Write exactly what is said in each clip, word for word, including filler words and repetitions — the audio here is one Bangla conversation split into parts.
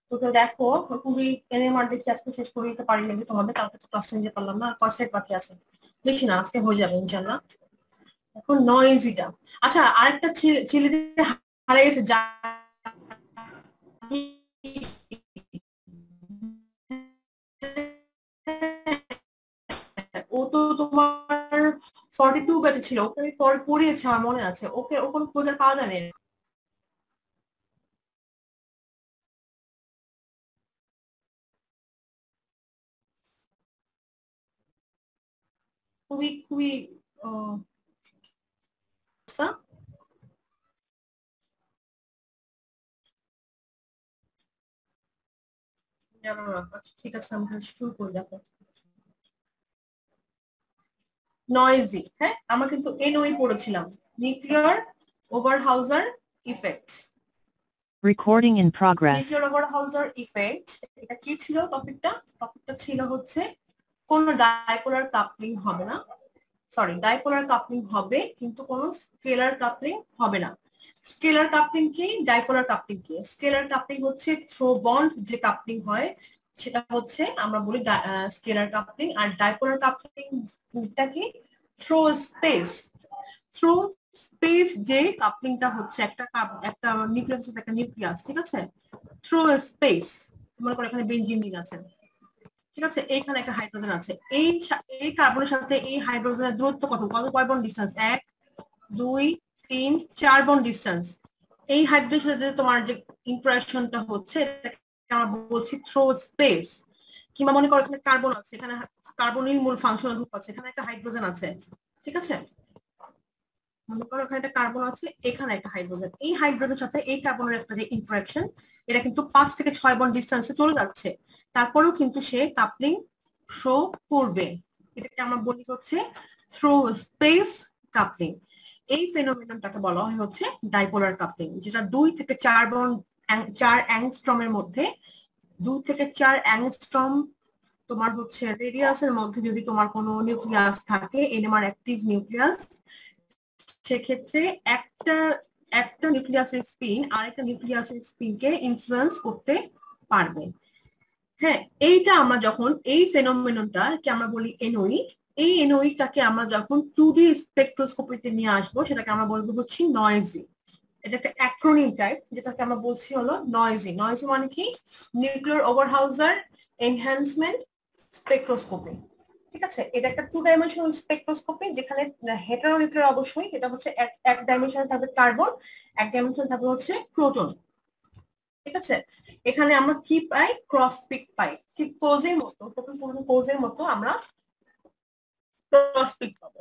তো দেখো খুবই এনএমআর দেখে আজকে শেষ করে দিতে পারি নাকি তোমাদের, কালকে তো ক্লাস নিতে পারলাম না, ফার্স্ট বাকি আছে। বেশি না, আজকে হয়ে যাবে ইনশাল্লাহ। এখন নয়েজিটা, আচ্ছা আরেকটা ছেলেদের হারিয়ে গেছে যা ও তো তোমার ফর্টি টু ব্যাচে ছিল, ওকে আমি পরে পড়িয়েছে আমার মনে আছে, ওকে ও কোনো খোঁজার পাওয়া যায়নি। খুবই খুবই আহ, জানো না। আচ্ছা, ঠিক আছে আমি শুরু করি। দেখো নয়েজি, হ্যাঁ আমরা কিন্তু এনওই পড়েছিলাম, nuclear Overhauser effect. Recording in progress. Nuclear Overhauser effect এটা কি ছিল টপিকটা? টপিকটা ছিল হচ্ছে কোন ডাইপোলার কাপলিং হবে না, সরি ডাইপোলার কাপলিং হবে কিন্তু কোন স্কেলার কাপলিং হবে না। স্কেলার কাপলিং কি, ডাইপোলার কাপলিং কি? স্কেলার কাপলিং হচ্ছে থ্রো বন্ড যে কাপলিং হয় সেটা হচ্ছে আমরা বলি স্কেলার কাপলিং, আর ডাইপোলার কাপলিংটা কি থ্রো স্পেস। থ্রো স্পেস যে কাপলিংটা হচ্ছে একটা একটা নিউক্লিয়াস একটা নিউক্লিয়াস, ঠিক আছে, থ্রো স্পেস। মনে করো এখানে বেঞ্জিন রিং আছে, ঠিক আছে, এইখানে একটা হাইড্রোজেন আছে, এই এই কার্বনের সাথে এই হাইড্রোজেনের দূরত্ব কত, কত কয় বন্ড ডিসটেন্স? এক দুই তিন চার বন্ড ডিসটেন্স। এই হাইড্রোজেনের সাথে তোমার যে ইন্টারঅ্যাকশনটা হচ্ছে এটাকে আমরা বলছি থ্রো স্পেস। কিংবা মনে করো এখানে কার্বন আছে, এখানে কার্বনের মূল ফাংশনাল গ্রুপ আছে, এখানে একটা হাইড্রোজেন আছে, ঠিক আছে, মনে করো এখানে একটা কার্বন আছে, এখানে একটা হাইড্রোজেন, এই হাইড্রোজেনের সাথে এই কার্বনের একটা যে ইন্টারঅ্যাকশন এটা কিন্তু পাঁচ থেকে ছয় বন্ড ডিসটেন্সে চলে যাচ্ছে, তারপরেও কিন্তু সে কাপলিং শো করবে। এটাকে আমরা বলি হচ্ছে থ্রো স্পেস কাপলিং। এই ফেনোমেননটাকে বলা হয় হচ্ছে ডাইপোলার কাপলিং, যেটা দুই থেকে চার বন্ড চার অ্যাংস্ট্রমের মধ্যে, দুই থেকে চার অ্যাংস্ট্রম তোমার হচ্ছে রেডিয়াসের মধ্যে যদি তোমার কোনো নিউক্লিয়াস থাকে, এনএমআর অ্যাক্টিভ নিউক্লিয়াস, সেক্ষেত্রে একটা একটা নিউক্লিয়াসের স্পিন আরেকটা নিউক্লিয়াসের স্পিনকে ইনফ্লুয়েন্স করতে পারবে। হ্যাঁ, এইটা আমরা যখন এই ফেনোমেননটাকে আমরা বলি এনওই, এই এনওইটাকে আমরা যখন টু ডি স্পেকট্রোস্কোপিতে নিয়ে আসবো সেটাকে আমরা বলবো হচ্ছে নয়েজি। এটা একটা অ্যাক্রোনিম টাইপ, যেটাকে আমরা বলছি হলো নয়েজি। নয়েজি মানে কি, নিউক্লিয়ার ওভারহাউজার এনহ্যান্সমেন্ট স্পেকট্রোস্কোপি, ঠিক আছে। এটা একটা টু ডাইমেনশনাল স্পেকট্রোস্কোপি, যেখানে হেটারোনিউক্লিয়ার অবশ্যই, এটা হচ্ছে এক ডাইমেনশনে থাকবে কার্বন, এক ডাইমেনশনে থাকবে হচ্ছে প্রোটন, ঠিক আছে। এখানে আমরা কি পাই, ক্রস পিক পাই, ঠিক কোজের মতো, প্রথম পুরো কোজের মতো আমরা ক্রস পিক পাবো।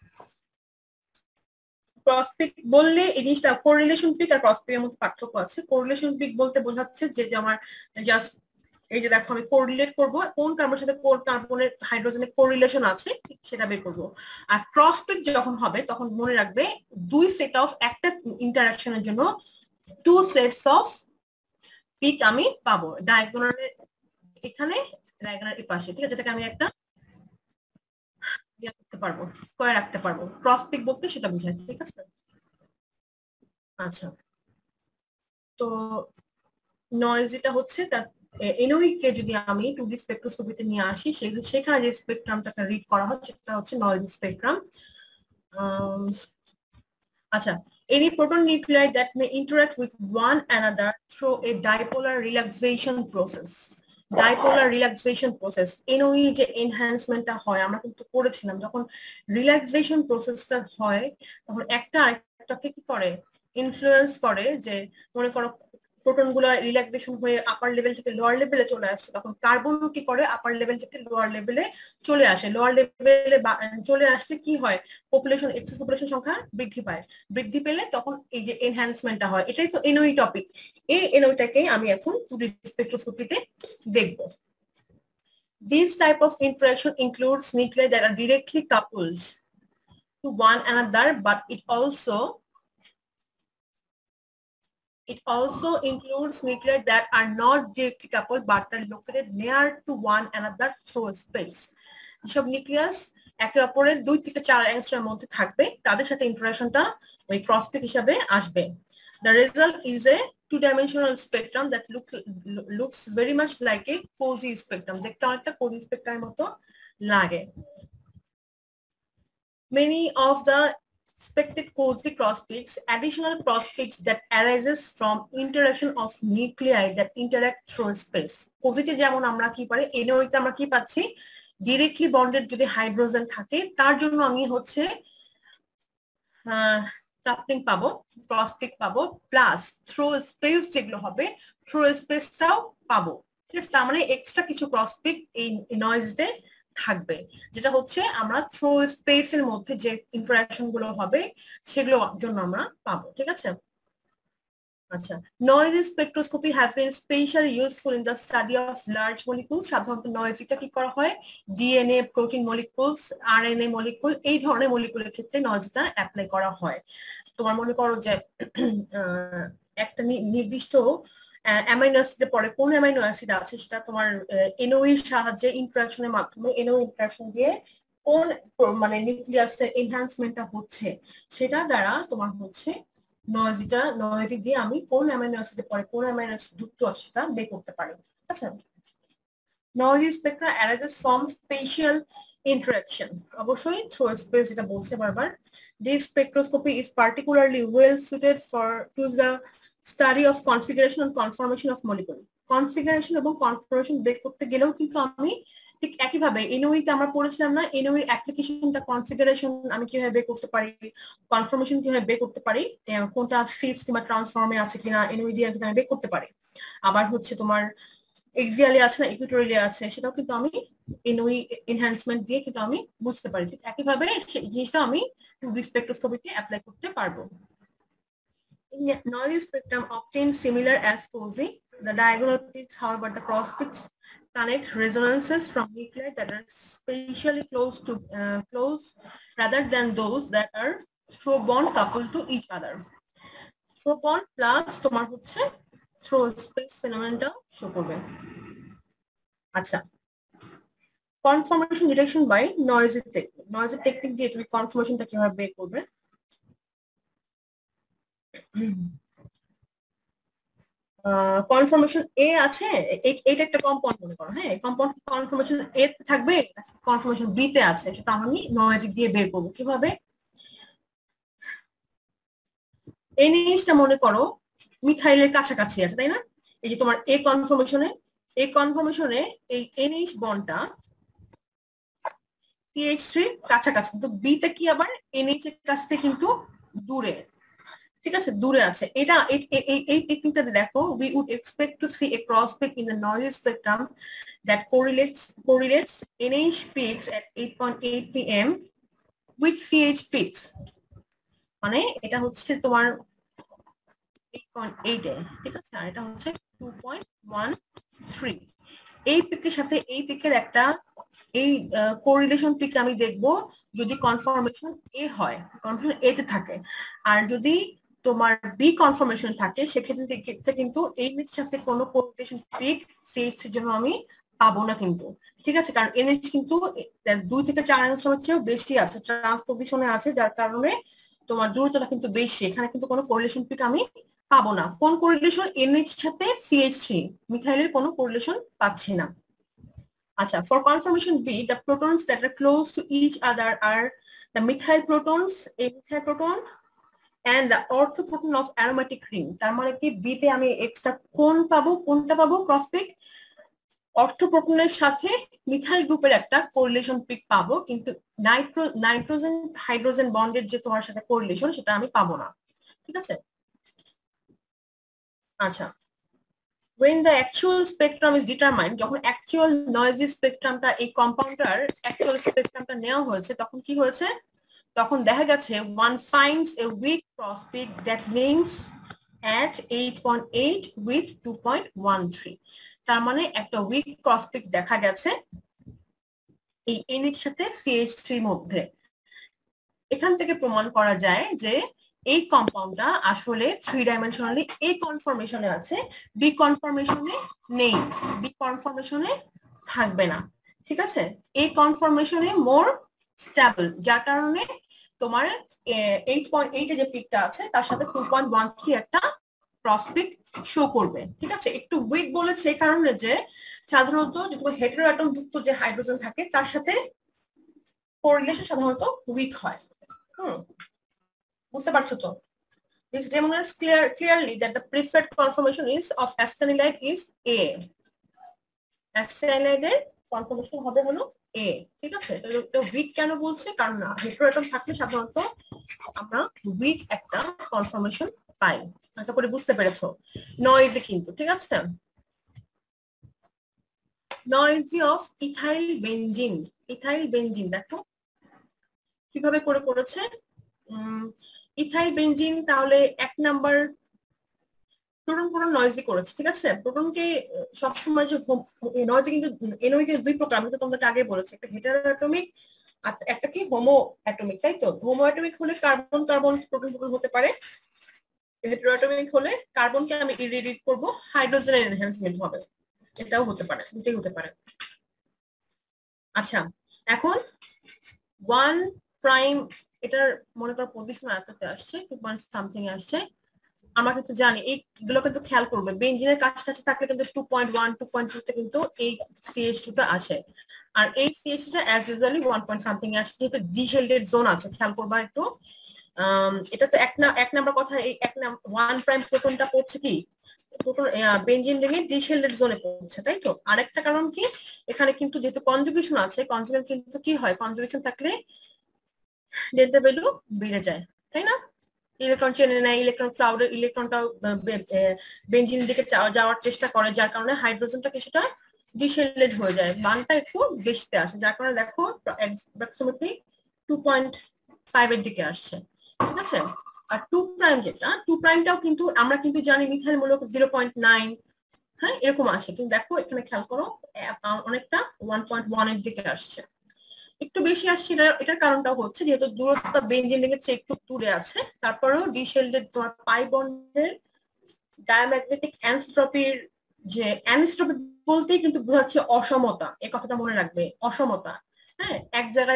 ক্রস পিক বললে এই জিনিসটা, কোরিলেশন পিক আর ক্রস পিকের মধ্যে পার্থক্য আছে। কোরিলেশন পিক বলতে বোঝাচ্ছে যে আমার জাস্ট এই যে দেখো আমি কোরিলেট করবো কোন কার্বনের সাথে কোন কার্বনের হাইড্রোজেনের কোরিলেশন আছে, ঠিক সেটা বের করবো। আর ক্রস পিক যখন হবে তখন মনে রাখবে দুই সেট অফ একটা ইন্টারাকশনের জন্য টু সেটস অফ পিক আমি পাবো, ডায়াগোনালের এখানে ডায়াগোনাল এই পাশে, ঠিক আছে, যেটাকে আমি একটা করতে পারবো, স্কয়ার রাখতে পারবো। ক্রস পিক বলতে সেটা বোঝায়, ঠিক আছে। আচ্ছা, তো নয়েজিটা হচ্ছে তার এনোইকে যদি আমি টু ডি স্পেকট্রোস্কোপিতে নিয়ে আসি, সেখানে যে স্পেকট্রামটাকে রিড করা হয় সেটা হচ্ছে নয়েজি স্পেকট্রাম। আচ্ছা, any proton nuclei that may interact with one another through a dipolar relaxation process. Dipolar relaxation process, N O E যে এনহ্যান্সমেন্টটা হয় আমরা কিন্তু পড়েছিলাম, যখন রিল্যাক্সেশন প্রসেসটা হয় তখন একটা আরেকটাকে কি করে, ইনফ্লুয়েন্স করে। যে মনে করো প্রোটন গুলো রিল্যাক্সেশন হয়ে আপার লেভেল থেকে লোয়ার লেভেলে চলে আসছে, তখন কার্বন কি করে, আপার লেভেল থেকে লোয়ার লেভেলে চলে আসে। লোয়ার লেভেলে চলে আসলে কি হয়, পপুলেশন এক্সেস পপুলেশন সংখ্যা বৃদ্ধি পায়, বৃদ্ধি পেলে তখন এই যে এনহ্যান্সমেন্টটা হয়। এটাই তো এনওই টপিক। এই এনওইটাকে আমি এখন টু ডি স্পেকট্রোস্কোপিতে দেখব। This type of interaction includes nuclei that are directly coupled to one another, but it also It also includes nuclei that are not directly coupled but are located near to one another through space. যেসব নিউক্লিয়াস একে অপরের দুই থেকে চার অ্যাংস্ট্রমের মধ্যে থাকবে তাদের সাথে ইন্টারাকশনটা ওই ক্রস পিক হিসাবে আসবে। The result is a two dimensional spectrum that look, looks very much like a cozy spectrum. দেখতে অনেকটা cozy spectrum মতো লাগে। Many of the expected cozy cross peaks, additional cross peaks that arises from interaction of nuclei that interact through space. কোজিতে যেমন আমরা কি পারি, এনওইতে আমরা কি পাচ্ছি, ডিরেক্টলি বন্ডেড যদি হাইড্রোজেন থাকে তার জন্য আমি হচ্ছে কাপলিং পাবো, ক্রস পিক পাবো, প্লাস থ্রু স্পেস যেগুলো হবে থ্রু স্পেসটাও পাবো। ঠিক আছে, তার মানে এক্সট্রা কিছু ক্রস পিক এই নয়েজে থাকবে, যেটা হচ্ছে আমরা থ্রু স্পেসের মধ্যে যে ইন্টারাকশন গুলো হবে সেগুলোর জন্য আমরা পাবো। ঠিক আছে, আচ্ছা, NOESY spectroscopy has been specially useful in the study of large molecules. সাধারণত নয়েজটা কি করা হয়, DNA, protein molecules, RNA molecule, এই ধরনের মলিকুলের ক্ষেত্রে নয়েজটা অ্যাপ্লাই করা হয়। তোমার মনে করো যে একটা নির্দিষ্ট অ্যামাইনো অ্যাসিডের পরে কোন অ্যামাইনো অ্যাসিড আছে সেটা তোমার এনওইর সাহায্যে ইন্টারাকশনের মাধ্যমে এনও ইন্টারাকশন দিয়ে কোন মানে নিউক্লিয়াসের এনহ্যান্সমেন্টটা হচ্ছে সেটা দ্বারা তোমার হচ্ছে নয়েজিটা নয়েজি দিয়ে আমি কোন অ্যামাইনো অ্যাসিডের পরে কোন অ্যামাইনো অ্যাসিড যুক্ত আছে সেটা বের করতে পারি। ঠিক আছে, NOESY spectra arises from special interaction, অবশ্যই থ্রু স্পেস, যেটা বলছে বারবার। This spectroscopy is particularly well suited for to the study of configuration and conformation of molecule. Configuration এবং কনফর্মেশন বের করতে গেলেও কিন্তু আমি ঠিক একইভাবে এনওইতে আমরা পড়েছিলাম না, এনওই অ্যাপ্লিকেশনটা কনফিগারেশন আমি কিভাবে বের করতে পারি, কনফর্মেশন কিভাবে বের করতে পারি, কোনটা ফিক্স কিংবা ট্রান্সফর্মে আছে কিনা এনওই দিয়ে আমি বের করতে পারি। আবার হচ্ছে তোমার এক্সিয়ালি আছে না ইকুইটোরিয়ালি আছে, সেটাও কিন্তু আমি এনওই এনহ্যান্সমেন্ট দিয়ে কিন্তু আমি বুঝতে পারি। ঠিক একইভাবে সেই জিনিসটা আমি স্পেকট্রোস্কোপিতে অ্যাপ্লাই করতে পারবো। Noise spectrum often similar as cozy. The diagonal peaks, however, the cross peaks connect resonances from nuclei that are spatially close to uh, close rather than those that are through bond coupled to each other. Through bond plus তোমার হচ্ছে through space phenomenon show করবে। আচ্ছা, conformation detection by NOESY technique. NOESY technique দিয়ে তুমি কনফর্মেশনটা কিভাবে বের করবে? কনফর্মেশন এ আছে, এটা একটা কম্পাউন্ড মনে করো, হ্যাঁ, কম্পাউন্ড কনফর্মেশন এ থাকবে, কনফর্মেশন বি তে আছে, সেটা আমি নয়েজ দিয়ে বের করবো কিভাবে? এই জিনিসটা মনে করো মিথাইলের কাছাকাছি আছে, তাই না? এই যে তোমার এ কনফর্মেশনে, এই কনফর্মেশনে এই এনএইচ বন্ডটা সিএইচ থ্রি কাছাকাছি, কিন্তু বি তে কি আবার এনএইচ এর কাছ থেকে কিন্তু দূরে। ঠিক আছে, দূরে আছে। এটা এই টেকনিকটা দেখো, we would expect to see a cross peak in the noise spectrum that correlates correlates N H peaks at eight point eight p m with C H peaks, মানে এটা হচ্ছে তোমার eight point eight এ, ঠিক আছে, আর এটা হচ্ছে two point one three। এই পিকের সাথে এই পিকের একটা এই কোরিলেশন পিক আমি দেখবো যদি কনফর্মেশন এ হয়, কনফর্মেশন এ তে থাকে, আর যদি তোমার বি কনফর্মেশন থাকে সেক্ষেত্রে কিন্তু এই এর সাথে কোনো কোরিলেশন পিক সিএইচ এর জন্য আমি পাবো না কিন্তু। ঠিক আছে, কারণ এনএইচ কিন্তু দুই থেকে চার অ্যাংস্ট্রমের চেয়েও বেশি আছে, ট্রান্সপোজিশনে আছে, যার কারণে তোমার দূরত্বটা কিন্তু বেশি, এখানে কিন্তু কোনো কোরিলেশন পিক আমি পাবো না। কোন কোরিলেশন? এনএইচ সাথে সিএইচ থ্রি, মিথাইলের কোনো কোরিলেশন পাচ্ছি না। আচ্ছা, for confirmation B, the protons that are close to each other are the methyl protons, a methyl proton, and the orthoproton of aromatic ring. তার মানে কি বি তে আমি এক্সট্রা কোন পাবো, কোনটা পাবো? ক্রস পিক অর্থোপ্রোটনের সাথে মিথাইল গ্রুপের একটা কোরিলেশন পিক পাবো, কিন্তু নাইট্রো নাইট্রোজেন হাইড্রোজেন বন্ডের যে তোমার সাথে কোরিলেশন সেটা আমি পাবো না। ঠিক আছে, আচ্ছা, when the actual spectrum is determined, যখন actual noisy spectrumটা এই কম্পাউন্ডার actual spectrumটা নেওয়া হয়েছে তখন কি হয়েছে? তখন দেখা গেছে one finds a weak cross peak that names at eight point eight with two point one three। তার মানে একটা weak cross peak দেখা গেছে এই N এর সাথে C H থ্রি মধ্যে। এখান থেকে প্রমাণ করা যায় যে এই কম্পাউন্ডটা আসলে থ্রি ডাইমেনশনালি এ কনফর্মেশনে আছে, বি কনফর্মেশনে নেই, বি কনফর্মেশনে থাকবে না। ঠিক আছে, এই কনফর্মেশনে মোর স্টেবল, যার কারণে তোমার এইট পয়েন্ট এইট এ যে পিকটা আছে তার সাথে টু পয়েন্ট ওয়ান থ্রি একটা ক্রস পিক শো করবে। ঠিক আছে, একটু উইক বলেছে এই কারণে যে সাধারণত যে তোমার হেটেরো অ্যাটম যুক্ত যে হাইড্রোজেন থাকে তার সাথে কোরিলেশন সাধারণত উইক হয়। হুম, বুঝতে পারছো তো? This demonstrates clear, clearly that the preferred conformation is of astenylide is A. Astenylide এর কনফর্মেশন হবে হলো A। ঠিক আছে, তো উইক কেন বলছে? কারণ না হেটেরো অ্যাটম থাকলে সাধারণত আমরা উইক একটা কনফর্মেশন পাই। আশা করি বুঝতে পেরেছো। নয়েজি কিন্তু, ঠিক আছে, NOESY of ethyl benzene. Ethyl benzene দেখো কিভাবে করে করেছে। ইথাইল বেনজিন তাহলে এক নাম্বার প্রোটন প্রোটন নয়েজি করেছে। ঠিক আছে, প্রোটনকে সবসময় যে নয়েজি কিন্তু এনওই কিন্তু দুই প্রকার, আমি তো তোমাদেরকে আগে বলেছি, একটা হেটারো অ্যাটমিক আর একটা কি হোমো অ্যাটমিক। তাই তো, হোমো অ্যাটমিক হলে কার্বন কার্বন প্রোটন প্রোটন হতে পারে, হেটারো অ্যাটমিক হলে কার্বনকে আমি ইরিডিট করব, হাইড্রোজেনের এনহ্যান্সমেন্ট হবে, এটাও হতে পারে, দুটোই হতে পারে। আচ্ছা, এখন ওয়ান প্রাইম এটার মনে করো পজিশন এততে আসছে, টু পয়েন্ট সামথিং আসছে, আমরা কিন্তু জানি এইগুলো কিন্তু খেয়াল করবে, বেনজিনের কাছাকাছি থাকলে কিন্তু two point one two point two তে কিন্তু এই সিএইচ টু টা আসে, আর এই সিএইচ টু টা as usually one point something আসে, যেহেতু ডিশেল্ডেড জোন আছে, খেয়াল করবা একটু। এটা তো এক না এক নাম্বার কথা, এই এক নাম্বার ওয়ান প্রাইম প্রোটনটা পড়ছে কি প্রোটন বেনজিন রিং এর ডিশেল্ডেড জোনে পড়ছে, তাই তো। আরেকটা কারণ কি, এখানে কিন্তু যেহেতু কনজুগেশন আছে, কনজুগেশন কিন্তু কি হয়, কনজুগেশন থাকলে ডেল্টা ভ্যালু বেড়ে যায়, তাই না? ইলেকট্রন চেনে নেয়, ইলেকট্রন ক্লাউডের ইলেকট্রনটাও বেনজিনের দিকে যাওয়ার চেষ্টা করে, যার কারণে হাইড্রোজেনটা কিছুটা ডিশেল্ডেড হয়ে যায়, মানটা একটু বেশিতে আসে, যার কারণে দেখো অ্যাপ্রক্সিমেটলি টু পয়েন্ট ফাইভ এর দিকে আসছে। ঠিক আছে, আর টু প্রাইম যেটা, টু প্রাইমটাও কিন্তু আমরা কিন্তু জানি মিথাইল মূলক জিরো পয়েন্ট নাইন, হ্যাঁ এরকম আসে, কিন্তু দেখো এখানে খেয়াল করো অনেকটা ওয়ান পয়েন্ট ওয়ান এর দিকে আসছে, একটু বেশি আসছে। এটার কারণটা হচ্ছে যেহেতু দূরত্ব বেনজিন রিং এর চেয়ে একটু দূরে আছে, তারপরেও ডিশেল্ডেড তোমার পাই বন্ডের ডায়াম্যাগনেটিক অ্যানস্ট্রপির যে অ্যানস্ট্রপি বলতেই কিন্তু বোঝাচ্ছে অসমতা, এই কথাটা মনে রাখবে, অসমতা। হ্যাঁ, এক জায়গায়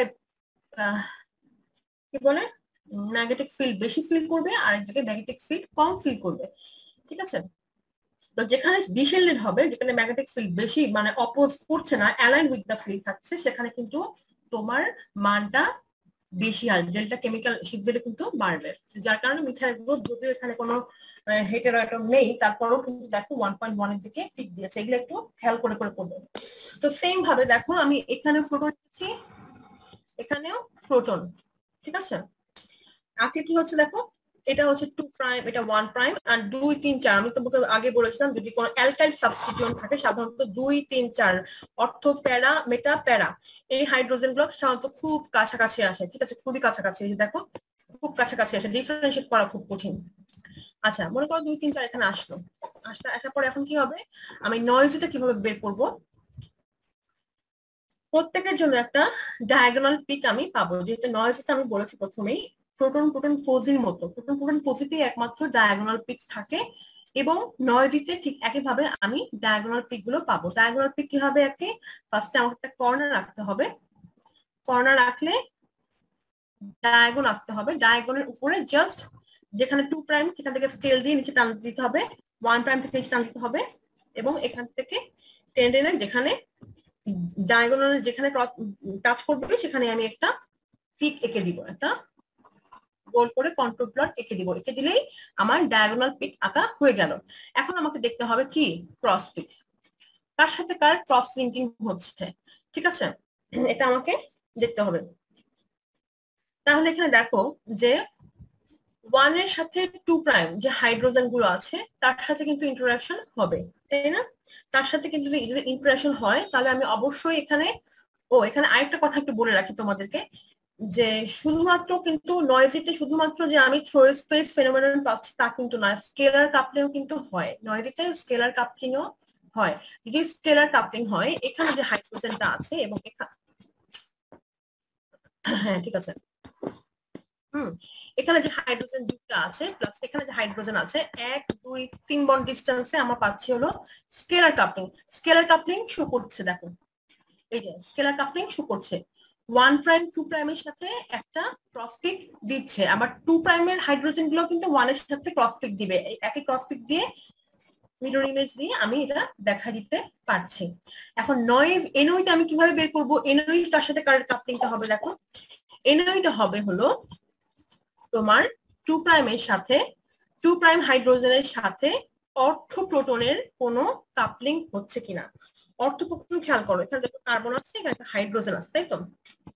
কি বলে ম্যাগনেটিক ফিল্ড বেশি ফিল করবে, আর এক জায়গায় ম্যাগনেটিক ফিল্ড কম ফিল করবে। ঠিক আছে, তো যেখানে ডিশেল্ডেড হবে, যেখানে ম্যাগনেটিক ফিল্ড বেশি মানে অপোজ করছে না, অ্যালাইন উইথ দ্য ফিল্ড থাকছে, সেখানে কিন্তু তোমার মানটা বেশি আসবে, ডেল্টা কেমিক্যাল শিফটে কিন্তু বাড়বে, যার কারণে মিথাইল গ্রুপ যদিও এখানে কোনো হেটেরো অ্যাটম নেই, তারপরেও কিন্তু দেখো ওয়ান পয়েন্ট ওয়ান এর দিকে পিক দিয়েছে, এগুলো একটু খেয়াল করে করে করবে। তো সেম ভাবে দেখো আমি এখানে প্রোটন দিচ্ছি, এখানেও প্রোটন। ঠিক আছে, আজকে কি হচ্ছে দেখো, এটা হচ্ছে টু প্রাইম, এটা ওয়ান প্রাইম, আর দুই তিন চার আমি তোমাকে আগে বলেছিলাম যদি কোনো অ্যালকাইল সাবস্টিটিউয়েন্ট থাকে সাধারণত দুই তিন চার অর্থ প্যারা মেটা প্যারা, এই হাইড্রোজেন গুলো সাধারণত খুব কাছাকাছি আসে। ঠিক আছে, খুবই কাছাকাছি, দেখো খুব কাছাকাছি আসে, ডিফারেন্সিয়েট করা খুব কঠিন। আচ্ছা, মনে করো দুই তিন চার এখানে আসলো, আসলে আসার পরে এখন কি হবে, আমি নয়েজিটা কিভাবে বের করব, প্রত্যেকের জন্য একটা ডায়াগোনাল পিক আমি পাবো, যেহেতু নয়েজিটা আমি বলেছি প্রথমেই প্রোটন প্রোটন পোজির মতো, প্রোটন প্রোটন পোজিতে একমাত্র ডায়াগোনাল পিক থাকে, এবং নয়েজিতে ঠিক একইভাবে আমি ডায়াগোনাল পিক গুলো পাবো। ডায়াগোনাল পিক কি হবে, একে ফার্স্টে আমাকে একটা কর্নার রাখতে হবে, কর্নার রাখলে ডায়াগোন রাখতে হবে, ডায়াগোনের উপরে জাস্ট যেখানে টু প্রাইম সেখান থেকে স্কেল দিয়ে নিচে টান দিতে হবে, ওয়ান প্রাইম থেকে নিচে টান দিতে হবে, এবং এখান থেকে টেন টেনে যেখানে ডায়াগোনাল যেখানে টাচ করবে সেখানে আমি একটা পিক এঁকে দিব, একটা গোল করে কন্ট্রোল প্লট এঁকে দিব, এঁকে দিলেই আমার ডায়াগোনাল পিক আঁকা হয়ে গেল। এখন আমাকে দেখতে হবে কি ক্রস পিক, কার সাথে কার ক্রস লিঙ্কিং হচ্ছে। ঠিক আছে, এটা আমাকে দেখতে হবে। তাহলে এখানে দেখো যে ওয়ান এর সাথে টু প্রাইম যে হাইড্রোজেন গুলো আছে তার সাথে কিন্তু ইন্টারাকশন হবে, তাই না? তার সাথে কিন্তু যদি ইন্টারাকশন হয় তাহলে আমি অবশ্যই এখানে, ও এখানে আরেকটা কথা একটু বলে রাখি তোমাদেরকে, যে শুধুমাত্র কিন্তু নয়েজিতে শুধুমাত্র যে আমি থ্রো স্পেস ফেনোমেনন পাচ্ছি তা কিন্তু নয়, স্কেলার কাপলিংও কিন্তু হয়, নয়েজিতে স্কেলার কাপলিংও হয়। যদি স্কেলার কাপলিং হয়, এখানে যে হাইড্রোজেনটা আছে এবং এখানে, হ্যাঁ ঠিক আছে, হুম এখানে যে হাইড্রোজেন দুটো আছে প্লাস এখানে যে হাইড্রোজেন আছে, এক দুই তিন বন্ড ডিস্টেন্সে আমরা পাচ্ছি হলো scalar coupling. Scalar coupling show করছে, দেখো এই যে স্কেলার কাপলিং শো করছে। ওয়ান প্রাইম টু প্রাইমের সাথে একটা ক্রস পিক দিচ্ছে, আবার টু প্রাইমের হাইড্রোজেন গুলো কিন্তু ওয়ানের সাথে ক্রস পিক দিবে। একই ক্রস পিক দিয়ে মিরর ইমেজ দিয়ে আমি এটা দেখা দিতে পারছি। এখন নয় এনওইটা আমি কিভাবে বের করবো? এনওই তার সাথে কার কাপলিংটা হবে দেখো, এনওইটা হবে হলো তোমার টু প্রাইমের সাথে টু প্রাইম হাইড্রোজেনের সাথে অর্থোপ্রোটনের কোনো কাপলিং হচ্ছে কিনা। অর্থোপ্রোটন খেয়াল করো, এখানে দেখো কার্বন আছে, এখানে একটা হাইড্রোজেন আছে, তাই তো?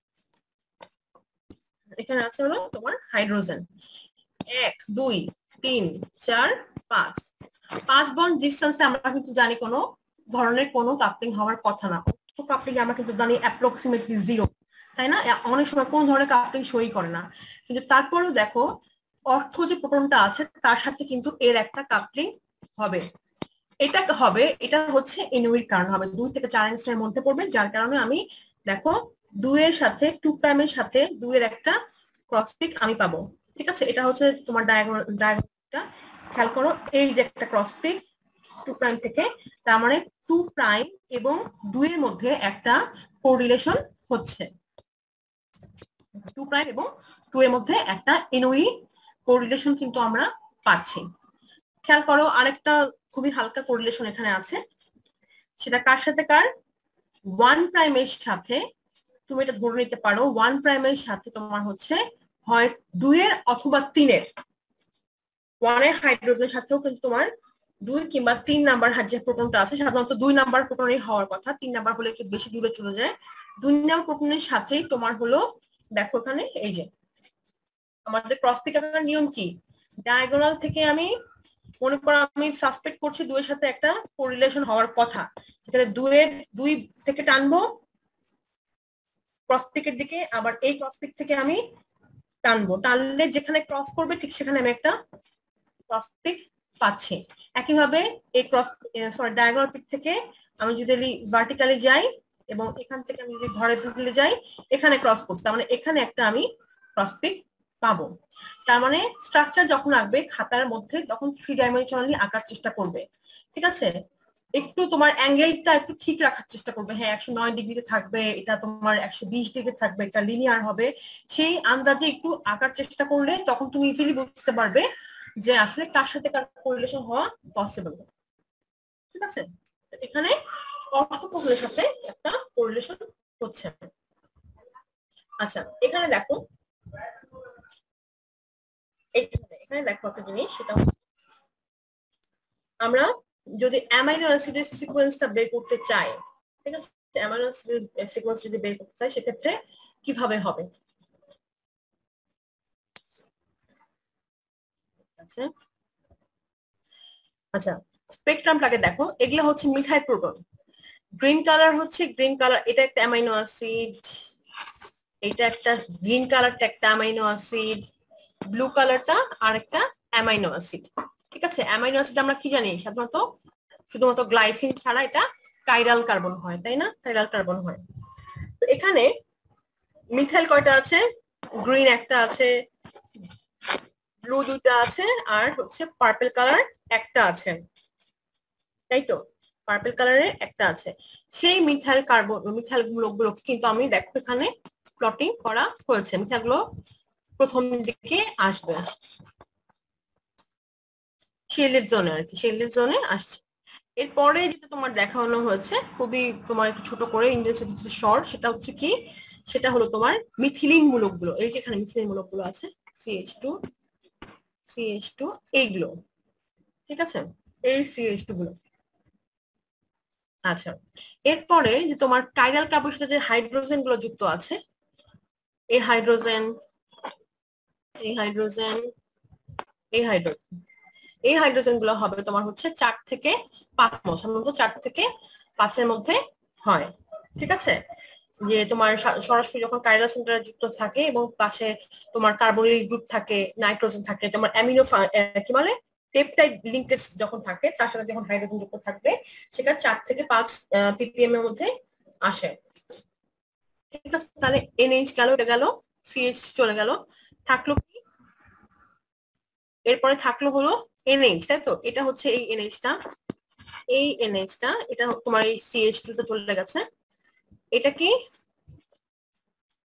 এখানে আছে হলো তোমার হাইড্রোজেন এক দুই তিন চার পাঁচ পাঁচ বন্ড ডিসটেন্সে আমরা কিন্তু জানি কোনো ধরনের কোনো কাপলিং হওয়ার কথা না। কাপলিং আমরা কিন্তু জানি অ্যাপ্রক্সিমেটলি জিরো, তাই না? অনেক সময় কোন ধরনের কাপলিং সই করে না, কিন্তু তারপরেও দেখো অর্থ যে প্রোটনটা আছে তার সাথে কিন্তু এর একটা কাপলিং হবে। এটা হবে, এটা হচ্ছে এনওইর কারণ হবে, দুই থেকে চার ইঞ্চের মধ্যে পড়বে, যার কারণে আমি দেখো দুইয়ের সাথে টু প্রাইমের সাথে দুইয়ের একটা ক্রস পিক আমি পাবো। ঠিক আছে, এটা হচ্ছে তোমার ডায়াগোনাল ডায়াগোনালটা খেয়াল করো, এই যে একটা ক্রস পিক টু প্রাইম থেকে, তার মানে টু প্রাইম এবং দুইয়ের মধ্যে একটা কোরিলেশন হচ্ছে, টু প্রাইম এবং টু এর মধ্যে একটা এনওই কোরিলেশন কিন্তু আমরা পাচ্ছি। খেয়াল করো আরেকটা খুবই হালকা কোরিলেশন এখানে আছে, সেটা কার সাথে কার? ওয়ান প্রাইমের সাথে, তুমি এটা ধরে নিতে পারো ওয়ান প্রাইমের সাথে তোমার হচ্ছে হয় দুইয়ের অথবা তিনের, ওয়ানের হাইড্রোজেনের সাথেও কিন্তু তোমার দুই কিংবা তিন নাম্বার যে প্রোটনটা আছে, সাধারণত দুই নাম্বার প্রোটনই হওয়ার কথা, তিন নাম্বার হলে একটু বেশি দূরে চলে যায়। দুই নাম্বার প্রোটনের সাথেই তোমার হলো দেখো এখানে এই যে আমাদের ক্রস পিক আকার নিয়ম কি, ডায়াগোনাল থেকে আমি মনে করো আমি সাসপেক্ট করছি দুইয়ের সাথে একটা কোরিলেশন হওয়ার কথা, সেখানে দুইয়ের দুই থেকে টানবো ক্রস পিকের দিকে, আবার এই ক্রস পিক থেকে আমি টানবো, টানলে যেখানে ক্রস করবে ঠিক সেখানে আমি একটা ক্রস পিক পাচ্ছি। একইভাবে এই ক্রস সরি ডায়াগোনাল পিক থেকে আমি যদি ভার্টিক্যালি যাই এবং এখান থেকে আমি যদি হরাইজন্টালি যাই এখানে ক্রস করতে, মানে এখানে একটা আমি ক্রস পিক পাবো। তার মানে স্ট্রাকচার যখন আঁকবে খাতার মধ্যে তখন থ্রি ডাইমেনশনালি আঁকার চেষ্টা করবে, ঠিক আছে? একটু তোমার অ্যাঙ্গেলটা একটু ঠিক রাখার চেষ্টা করবে, হ্যাঁ একশো নয় ডিগ্রিতে থাকবে, এটা তোমার একশো বিশ ডিগ্রি থাকবে, এটা লিনিয়ার হবে, সেই আন্দাজে একটু আঁকার চেষ্টা করলে তখন তুমি ইজিলি বুঝতে পারবে যে আসলে কার সাথে কার কোরিলেশন হওয়া পসিবল, ঠিক আছে? এখানে অর্থপ্রোটনের সাথে একটা কোরিলেশন হচ্ছে। আচ্ছা এখানে দেখো, এখানে দেখো একটা জিনিস, সেটা আমরা যদি অ্যামাইনো অ্যাসিডের সিকোয়েন্সটা বের করতে চাই, ঠিক আছে, অ্যামাইনো অ্যাসিডের সিকোয়েন্স যদি বের করতে চাই সেক্ষেত্রে কিভাবে হবে? আচ্ছা আচ্ছা স্পেকট্রামটাকে দেখো, এগুলো হচ্ছে মিথাইল প্রোটন, গ্রিন কালার হচ্ছে গ্রিন কালার, এটা একটা অ্যামাইনো অ্যাসিড, এটা একটা গ্রিন কালারটা একটা অ্যামাইনো অ্যাসিড, ব্লু কালারটা আর একটা অ্যামাইনো অ্যাসিড, ঠিক আছে? অ্যামাইনো অ্যাসিড আমরা কি জানি সাধারণত শুধুমাত্র গ্লাইসিন ছাড়া এটা কাইরাল কার্বন হয়, তাই না? কাইরাল কার্বন হয়। তো এখানে মিথাইল কয়টা আছে? গ্রিন একটা আছে, ব্লু দুইটা আছে, আর হচ্ছে পার্পল কালার একটা আছে, তাই তো? পার্পল কালারের একটা আছে। সেই মিথাইল কার্বন মিথাইল গুলোকে কিন্তু আমি দেখো এখানে প্লটিং করা হয়েছে, মিথাইলগুলো প্রথম দিকে আসবে শেলের জোনে, আর কি শেলের জোনে আসছে। এরপরে যেটা তোমার দেখানো হয়েছে খুবই তোমার একটু ছোট করে ইংরেজিতে শর্ট, সেটা হচ্ছে কি, সেটা হলো তোমার মিথিলিন মূলক গুলো, এই যে এখানে মিথিলিন মূলক গুলো আছে সিএইচ টু সিএইচ টু এইগুলো, ঠিক আছে? এই সিএইচ টু গুলো। আচ্ছা এরপরে যে তোমার কাইরাল কার্বনের সাথে যে হাইড্রোজেন গুলো যুক্ত আছে, এই হাইড্রোজেন এই হাইড্রোজেন এই হাইড্রোজেন এই হাইড্রোজেন গুলো হবে তোমার হচ্ছে চার থেকে পাঁচ মল, সাধারণত চার থেকে পাঁচের মধ্যে হয়, ঠিক আছে? যে তোমার সরাসরি যখন কাইরাল সেন্টারে যুক্ত থাকে এবং পাশে তোমার কার্বনিক গ্রুপ থাকে, নাইট্রোজেন থাকে, তোমার অ্যামিনো কি বলে পেপটাইড লিঙ্কেজ যখন থাকে তার সাথে যখন হাইড্রোজেন যুক্ত থাকবে সেটা চার থেকে পাঁচ পিপিএম এর মধ্যে আসে, ঠিক আছে? তাহলে এনএইচ গেল, এটা গেল, সিএইচ চলে গেল, থাকলো কি? এরপরে থাকলো হলো এনএইচ, তাই তো? এটা হচ্ছে এই এনএইচটা, এই এনএইচটা এটা তোমার এই সিএইচ টু তে চলে গেছে, এটা কি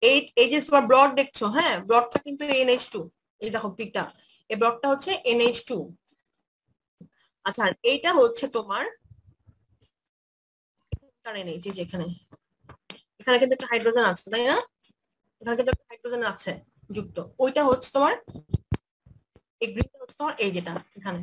এই এই যে তোমার ব্লড দেখছো, হ্যাঁ ব্লডটা কিন্তু এন এইচ টু, এই দেখো পিকটা, এই ব্লডটা হচ্ছে এন এইচ টু। আচ্ছা আর এইটা হচ্ছে তোমার এন এইচ, এই যে এখানে এখানে কিন্তু একটা হাইড্রোজেন আছে তাই না, এখানে কিন্তু একটা হাইড্রোজেন আছে যুক্ত, ওইটা হচ্ছে তোমার এই গ্রিনটা হচ্ছে তোমার এই যেটা এখানে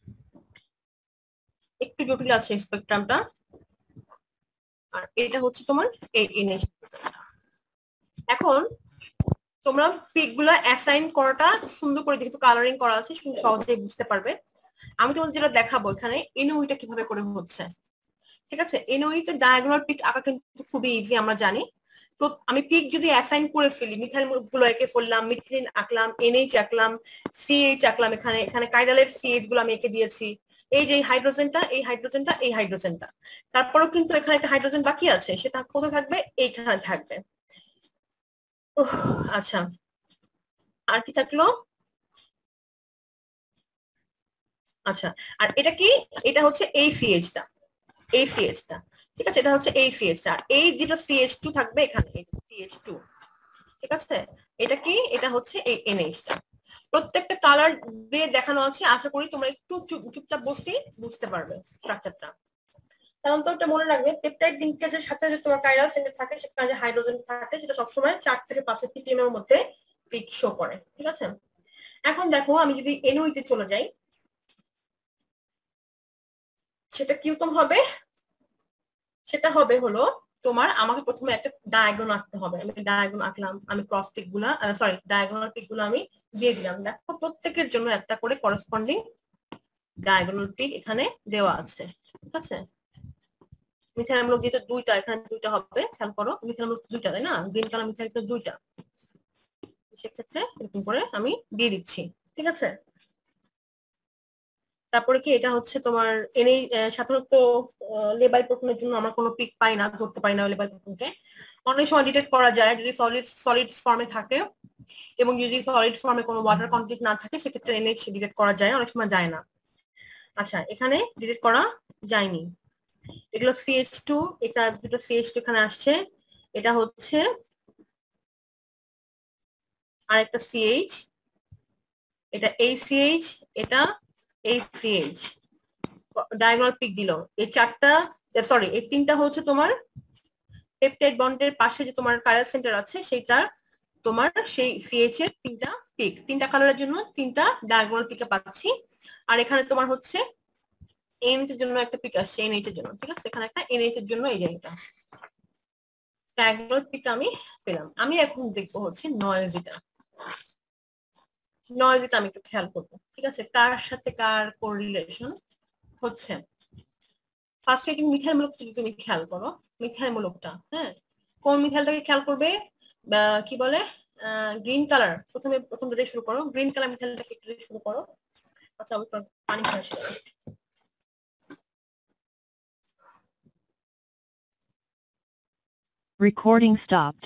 একটু জটিল আছে স্পেকট্রামটা, আর এটা হচ্ছে তোমার এই এনএইচ। এখন তোমরা পিক গুলা অ্যাসাইন করাটা সুন্দর করে যেহেতু কালারিং করা আছে সহজেই বুঝতে পারবে। আমি তোমাদের যেটা দেখাবো এখানে এনওইটা কিভাবে করে হচ্ছে, ঠিক আছে। এনওইতে ডায়াগোনাল পিক আঁকা কিন্তু খুবই ইজি, আমরা জানি। তো আমি পিক যদি অ্যাসাইন করে ফেলি, মিথাইল গুলো এঁকে ফেললাম, মিথিলিন আঁকলাম, এনএইচ আঁকলাম, সিএইচ আঁকলাম, এখানে এখানে কাইরালের সিএইচ গুলো আমি এঁকে দিয়েছি, এই যে হাইড্রোজেনটা এই হাইড্রোজেনটা এই হাইড্রোজেনটা, তারপরেও কিন্তু এখানে একটা হাইড্রোজেন বাকি আছে, সেটা কোথায় থাকবে, এইখানে থাকবে। আচ্ছা আর কি থাকলো, আচ্ছা আর এটা কি, এটা হচ্ছে এই সিএইচটা, এই সিএইচটা, ঠিক আছে, এটা হচ্ছে এই সিএইচটা, আর এই যেটা সিএইচ টু থাকবে এখানে সিএইচ টু, ঠিক আছে। এটা কি, এটা হচ্ছে এই এনএইচটা। প্রত্যেকটা কালার দিয়ে দেখানো আছে, আশা করি তোমরা একটু চুপচাপ বসে বুঝতে পারবে স্ট্রাকচারটা। সাধারণত এটা মনে রাখবে, পেপটাইড লিঙ্কেজের সাথে যে তোমার কাইরাল সেন্টার থাকে, সেখানে যে হাইড্রোজেন থাকে সেটা সবসময় চার থেকে পাঁচ পিপিএম এর মধ্যে পিক শো করে, ঠিক আছে। এখন দেখো আমি যদি এনওইতে চলে যাই, সেটা কিরকম হবে, সেটা হবে হলো তোমার আমাকে প্রথমে একটা ডায়াগোন আঁকতে হবে, আমি ডায়াগোন আঁকলাম, আমি ক্রস পিক গুলা সরি ডায়াগোনাল পিক গুলো আমি দিয়ে দিলাম। দেখো প্রত্যেকের জন্য একটা করে করেসপন্ডিং ডায়াগোনাল পিক এখানে দেওয়া আছে, ঠিক আছে। মিথাইল অম্ল যেহেতু দুইটা, এখানে দুইটা হবে, খেয়াল করো মিথাইল অম্ল দুইটা তাই না, গ্রিন কালার মিথাইল দুইটা, সেক্ষেত্রে এরকম করে আমি দিয়ে দিচ্ছি, ঠিক আছে। তারপরে কি এটা হচ্ছে তোমার এনেই সাধারণত লেবাই প্রোটনের জন্য আমার কোনো পিক পাই না, ধরতে পাই না লেবাই প্রোটনকে, অনেক সময় ডিটেক্ট করা যায় যদি সলিড সলিড ফর্মে থাকে, এবং যদি সলিড ফর্মে কোনো ওয়াটার কন্টেন্ট না থাকে সেক্ষেত্রে এনএইচ ডিটেক্ট করা যায়, অনেক সময় যায় না। আচ্ছা এখানে ডিটেক্ট করা যায়নি, এগুলো সিএইচ টু, এটা দুটো সিএইচ টু এখানে আসছে, এটা হচ্ছে আর একটা সিএইচ, এটা এই সিএইচ, এটা এই সিএইচ, ডায়াগোনাল পিক দিল। এই চারটা সরি এই তিনটা হচ্ছে তোমার পেপটাইড বন্ডের পাশে যে তোমার কাইরাল সেন্টার আছে সেটা তোমার সেই সিএইচ এর তিনটা পিক, তিনটা কালারের জন্য তিনটা ডায়াগোনাল পিকে পাচ্ছি। আর এখানে তোমার হচ্ছে এনএইচ এর জন্য একটা পিক আসছে, এনএইচ এর জন্য, ঠিক আছে, এখানে একটা এনএইচ এর জন্য এই জায়গাটা ডায়াগোনাল পিক আমি পেলাম। আমি এখন দেখবো হচ্ছে নয়েজিটা, নয়েজিটা আমি একটু খেয়াল করবো, ঠিক আছে, কার সাথে কার কোরিলেশন হচ্ছে। ফার্স্টে কিন্তু মিথাইল মূলক যদি তুমি খেয়াল করো, মিথাইল মূলকটা, হ্যাঁ কোন মিথাইলটাকে খেয়াল করবে, কি বলে গ্রিন কালার, প্রথমে প্রথমটা দিয়ে শুরু করো, গ্রিন কালার মিথাইলটাকে একটু দিয়ে শুরু করো। আচ্ছা আমি পানি খাওয়া ছিল। Recording stopped.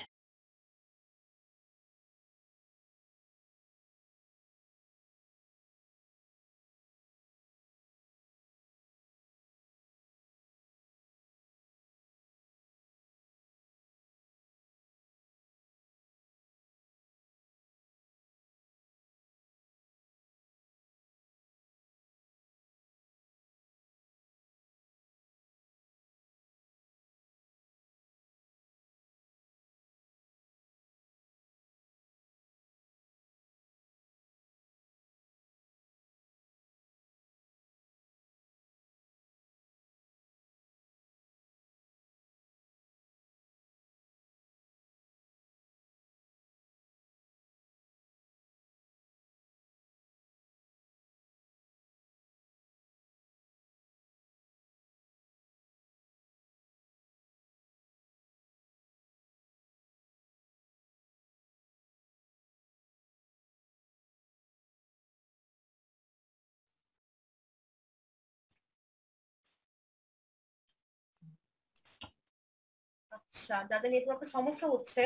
আচ্ছা যাদের নেটওয়ার্কের সমস্যা হচ্ছে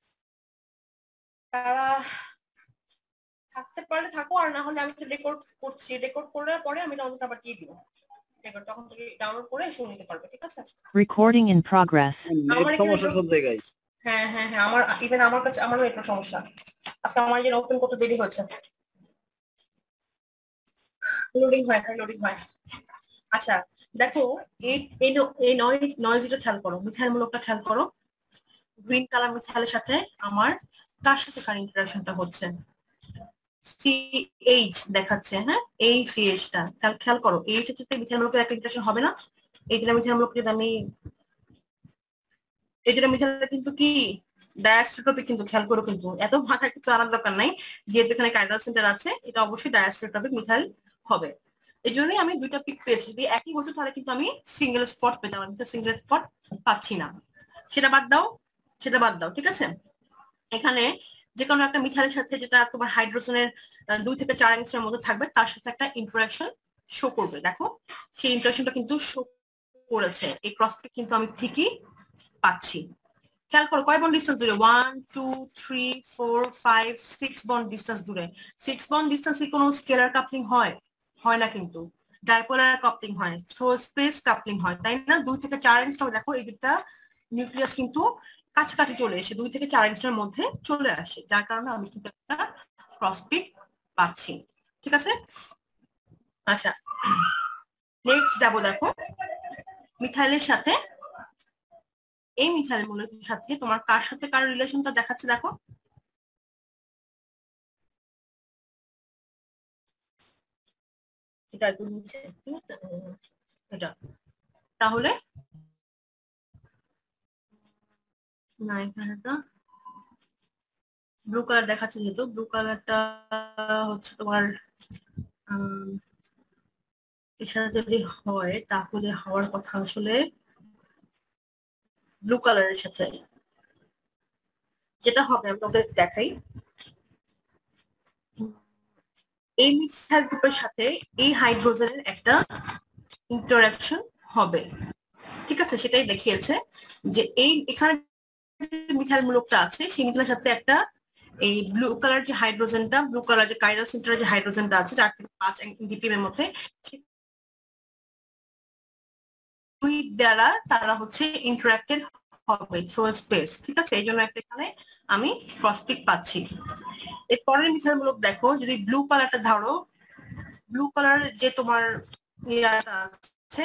তারা থাকতে পারলে থাকো, আর না হলে আমি তো রেকর্ড করছি, রেকর্ড করার পরে আমি তোমাদের আবার দিয়ে দিব, রেকর্ড তখন তুমি ডাউনলোড করে শুনে নিতে পারবে, ঠিক আছে। Recording in progress. নেট সমস্যা সব জায়গায়। হ্যাঁ হ্যাঁ হ্যাঁ আমার ইভেন আমার কাছে আমারও একটা সমস্যা আজকে আমার যেন ওপেন করতে দেরি হচ্ছে লোডিং হয় না লোডিং হয় আচ্ছা দেখো এই এই ন- এই নয় নয়েজটা খেয়াল করো মিথাইল মূলকটা খেয়াল করো গ্রিন কালার মিথাইলের সাথে আমার কার সাথে কার ইন্টারাকশনটা হচ্ছে সিএইচ দেখাচ্ছে হ্যাঁ এই সিএইচটা তাহলে খেয়াল করো এই সাথে মিথাইল মূলকের একটা ইন্টারাকশন হবে না এই যে মিথাইল মূলক যদি আমি এই যে মিথাইল কিন্তু কি ডায়াস্ট্রোটপিক কিন্তু খেয়াল করো কিন্তু এত মাথায় কিছু আনার দরকার নাই যেহেতু এখানে কার্ডাল সেন্টার আছে এটা অবশ্যই ডায়াস্ট্রোটপিক মিথাইল হবে এই জন্যই আমি দুইটা পিক পেয়েছি যদি একই হতো তাহলে কিন্তু আমি সিঙ্গেল স্পট পেতাম আমি তো সিঙ্গেল স্পট পাচ্ছি না সেটা বাদ দাও সেটা বাদ দাও ঠিক আছে এখানে যে কোনো একটা মিথাইলের সাথে যেটা তোমার হাইড্রোজেনের দুই থেকে চার অ্যাংস্ট্রমের মধ্যে থাকবে তার সাথে একটা ইন্টারাকশন শো করবে দেখো সেই ইন্টারাকশনটা কিন্তু শো করেছে এই ক্রসকে কিন্তু আমি ঠিকই পাচ্ছি খেয়াল করো কয় বন্ড ডিস্টেন্স দূরে one two three four five six bond distance দূরে সিক্স বন্ড ডিস্টেন্সে কোনো স্কেলার কাপলিং হয় হয় না কিন্তু ডাইপোলার কাপলিং হয় থ্রো স্পেস কাপলিং হয় তাই না দুই থেকে চার ইঞ্চটা দেখো এই দুটা নিউক্লিয়াস কিন্তু কাছাকাছি চলে এসে দুই থেকে চার ইঞ্চের মধ্যে চলে আসে যার কারণে আমি কিন্তু একটা ক্রসপিক পাচ্ছি ঠিক আছে আচ্ছা নেক্সট যাবো দেখো মিথাইলের সাথে এই মিথাইল মূলকের সাথে তোমার কার সাথে কার রিলেশনটা দেখাচ্ছে দেখো এটা একটু নিচে এটা তাহলে না এখানে তো ব্লু কালার দেখাচ্ছে যেহেতু ব্লু কালারটা হচ্ছে তোমার এর সাথে যদি হয় তাহলে হওয়ার কথা আসলে ব্লু কালারের সাথে যেটা হবে আমি তোমাদের দেখাই এই মিথাইল গ্রুপের সাথে এই হাইড্রোজেনের একটা ইন্টারাকশন হবে ঠিক আছে সেটাই দেখিয়েছে যে এই এখানে মিথাইল মূলকটা আছে সেই মিথাইলের সাথে একটা এই ব্লু কালার যে হাইড্রোজেনটা ব্লু কালার যে কাইরাল সেন্টারের যে হাইড্রোজেনটা আছে চার থেকে পাঁচ ডিপিএম এর মধ্যে দুই দ্বারা তারা হচ্ছে ইন্টারাক্টেড হবে থ্রু স্পেস ঠিক আছে এই জন্য একটা এখানে আমি ক্রসপিক পাচ্ছি এর পরের মিথাইল মূলক দেখো যদি ব্লু কালারটা ধরো ব্লু কালার যে তোমার ইয়াটা আছে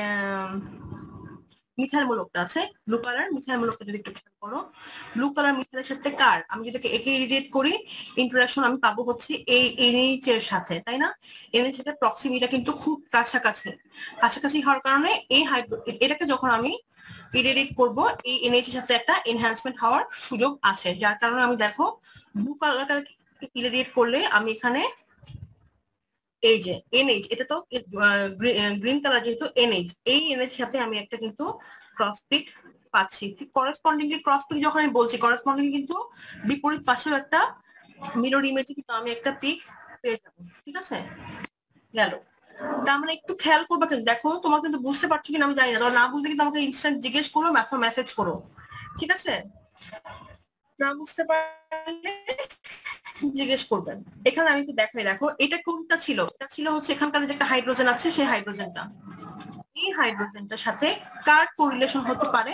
মিথাইল মূলকটা আছে ব্লু কালার মিথাইল মূলকটা যদি একটু খেয়াল করো ব্লু কালার মিথাইলের সাথে কার আমি যদি একে ইরিডিয়েট করি ইন্টারাকশন আমি পাবো হচ্ছে এই এনএইচ এর সাথে তাই না এনএইচ এর প্রক্সিমিটা কিন্তু খুব কাছাকাছি কাছাকাছি হওয়ার কারণে এই হাইড্রো এটাকে যখন আমি ইরিডিয়েট করব এই এনএইচ এর সাথে একটা এনহ্যান্সমেন্ট হওয়ার সুযোগ আছে যার কারণে আমি দেখো ব্লু কালারটা ইরিডিয়েট করলে আমি এখানে এই যে এনএইচ এটা তো গ্রিন কালার যেহেতু এনএইচ এই এনএইচ সাথে আমি একটা কিন্তু ক্রস পিক পাচ্ছি ঠিক করেসপন্ডিংলি ক্রস পিক যখন আমি বলছি করেসপন্ডিংলি কিন্তু বিপরীত পাশেও একটা মিরর ইমেজে কিন্তু আমি একটা পিক পেয়ে যাব ঠিক আছে গেল তার মানে একটু খেয়াল করবে কিন্তু দেখো তোমার কিন্তু বুঝতে পারছো কিনা আমি জানি না ধর না বুঝতে কিন্তু আমাকে ইনস্ট্যান্ট জিজ্ঞেস করো মেসেজ করো ঠিক আছে না বুঝতে পারলে জিজ্ঞেস করবেন এখানে আমি একটু দেখাই দেখো এটা কোনটা ছিল এটা ছিল হচ্ছে এখানকার যে একটা হাইড্রোজেন আছে সেই হাইড্রোজেনটা এই হাইড্রোজেনটার সাথে কার কোরিলেশন হতে পারে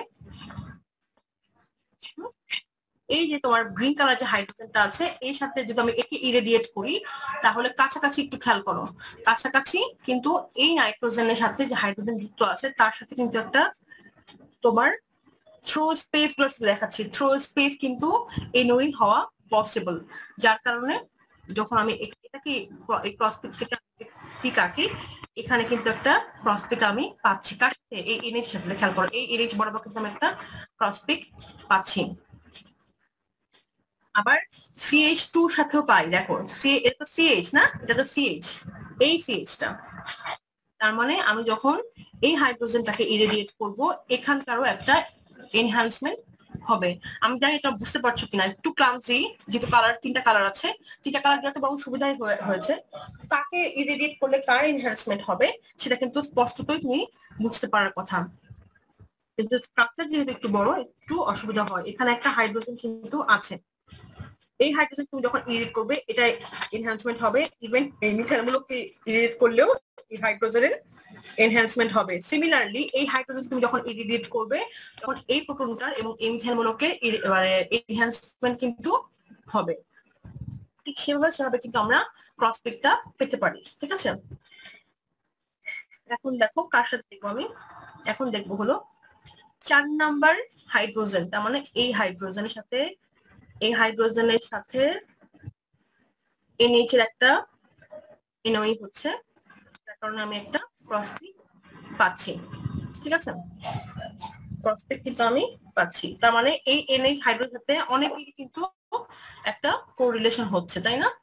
এই যে তোমার গ্রিন কালার যে হাইড্রোজেনটা আছে এর সাথে যদি আমি একে ইরেডিয়েট করি তাহলে কাছাকাছি একটু খেয়াল করো কাছাকাছি কিন্তু এই নাইট্রোজেনের সাথে যে হাইড্রোজেন যুক্ত আছে তার সাথে কিন্তু একটা তোমার থ্রো স্পেস গুলো দেখাচ্ছি থ্রো স্পেস কিন্তু এনোই হওয়া পসিবল যার কারণে যখন আমি এটাকে ক্রসপিক থেকে পিক আঁকি এখানে কিন্তু একটা ক্রসপিক আমি পাচ্ছি কার সাথে এই এনএইচ সাথে খেয়াল করো এই এনএইচ বরাবর কিন্তু আমি একটা ক্রসপিক পাচ্ছি আবার সিএইচ টু সাথেও পাই দেখো সি এটা তো সিএইচ না এটা তো সিএইচ এই সিএইচটা তার মানে আমি যখন এই হাইড্রোজেনটাকে ইরেডিয়েট করব এখানকারও একটা এনহ্যান্সমেন্ট হবে আমি জানি এটা বুঝতে পারছো কিনা একটু ক্লামসি যেহেতু কালার তিনটা কালার আছে তিনটা কালার দিয়ে তো বরং সুবিধাই হয়েছে কাকে ইরেডিয়েট করলে কার এনহ্যান্সমেন্ট হবে সেটা কিন্তু স্পষ্টতই তুমি বুঝতে পারার কথা কিন্তু স্ট্রাকচার যেহেতু একটু বড় একটু অসুবিধা হয় এখানে একটা হাইড্রোজেন কিন্তু আছে এই হাইড্রোজেন তুমি যখন ইরিডিয়েট করবে এটা এনহ্যান্সমেন্ট হবে, ইভেন এই মিথাইলগুলোকে ইরিডিয়েট করলেও এই হাইড্রোজেনের এনহ্যান্সমেন্ট হবে। সিমিলারলি এই হাইড্রোজেন তুমি যখন ইরিডিয়েট করবে তখন এই প্রোটনটার এবং এই মিথাইলগুলোকে মানে এনহ্যান্সমেন্ট কিন্তু হবে। ঠিক সেভাবে সেভাবে কিন্তু আমরা ক্রস পিকটা পেতে পারি। ঠিক আছে, এখন দেখো কার সাথে দেখবো আমি, এখন দেখবো হলো চার নাম্বার হাইড্রোজেন, তার মানে এই হাইড্রোজেনের সাথে এই হাইড্রোজেনের সাথে এনএইচ এর একটা এনওই হচ্ছে, তার কারণে আমি একটা ক্রস পিক পাচ্ছি। ঠিক আছে, ক্রস পিক কিন্তু আমি পাচ্ছি, তার মানে এই এনএইচ হাইড্রোজেন সাথে অনেকেরই কিন্তু একটা কোরিলেশন হচ্ছে, তাই না?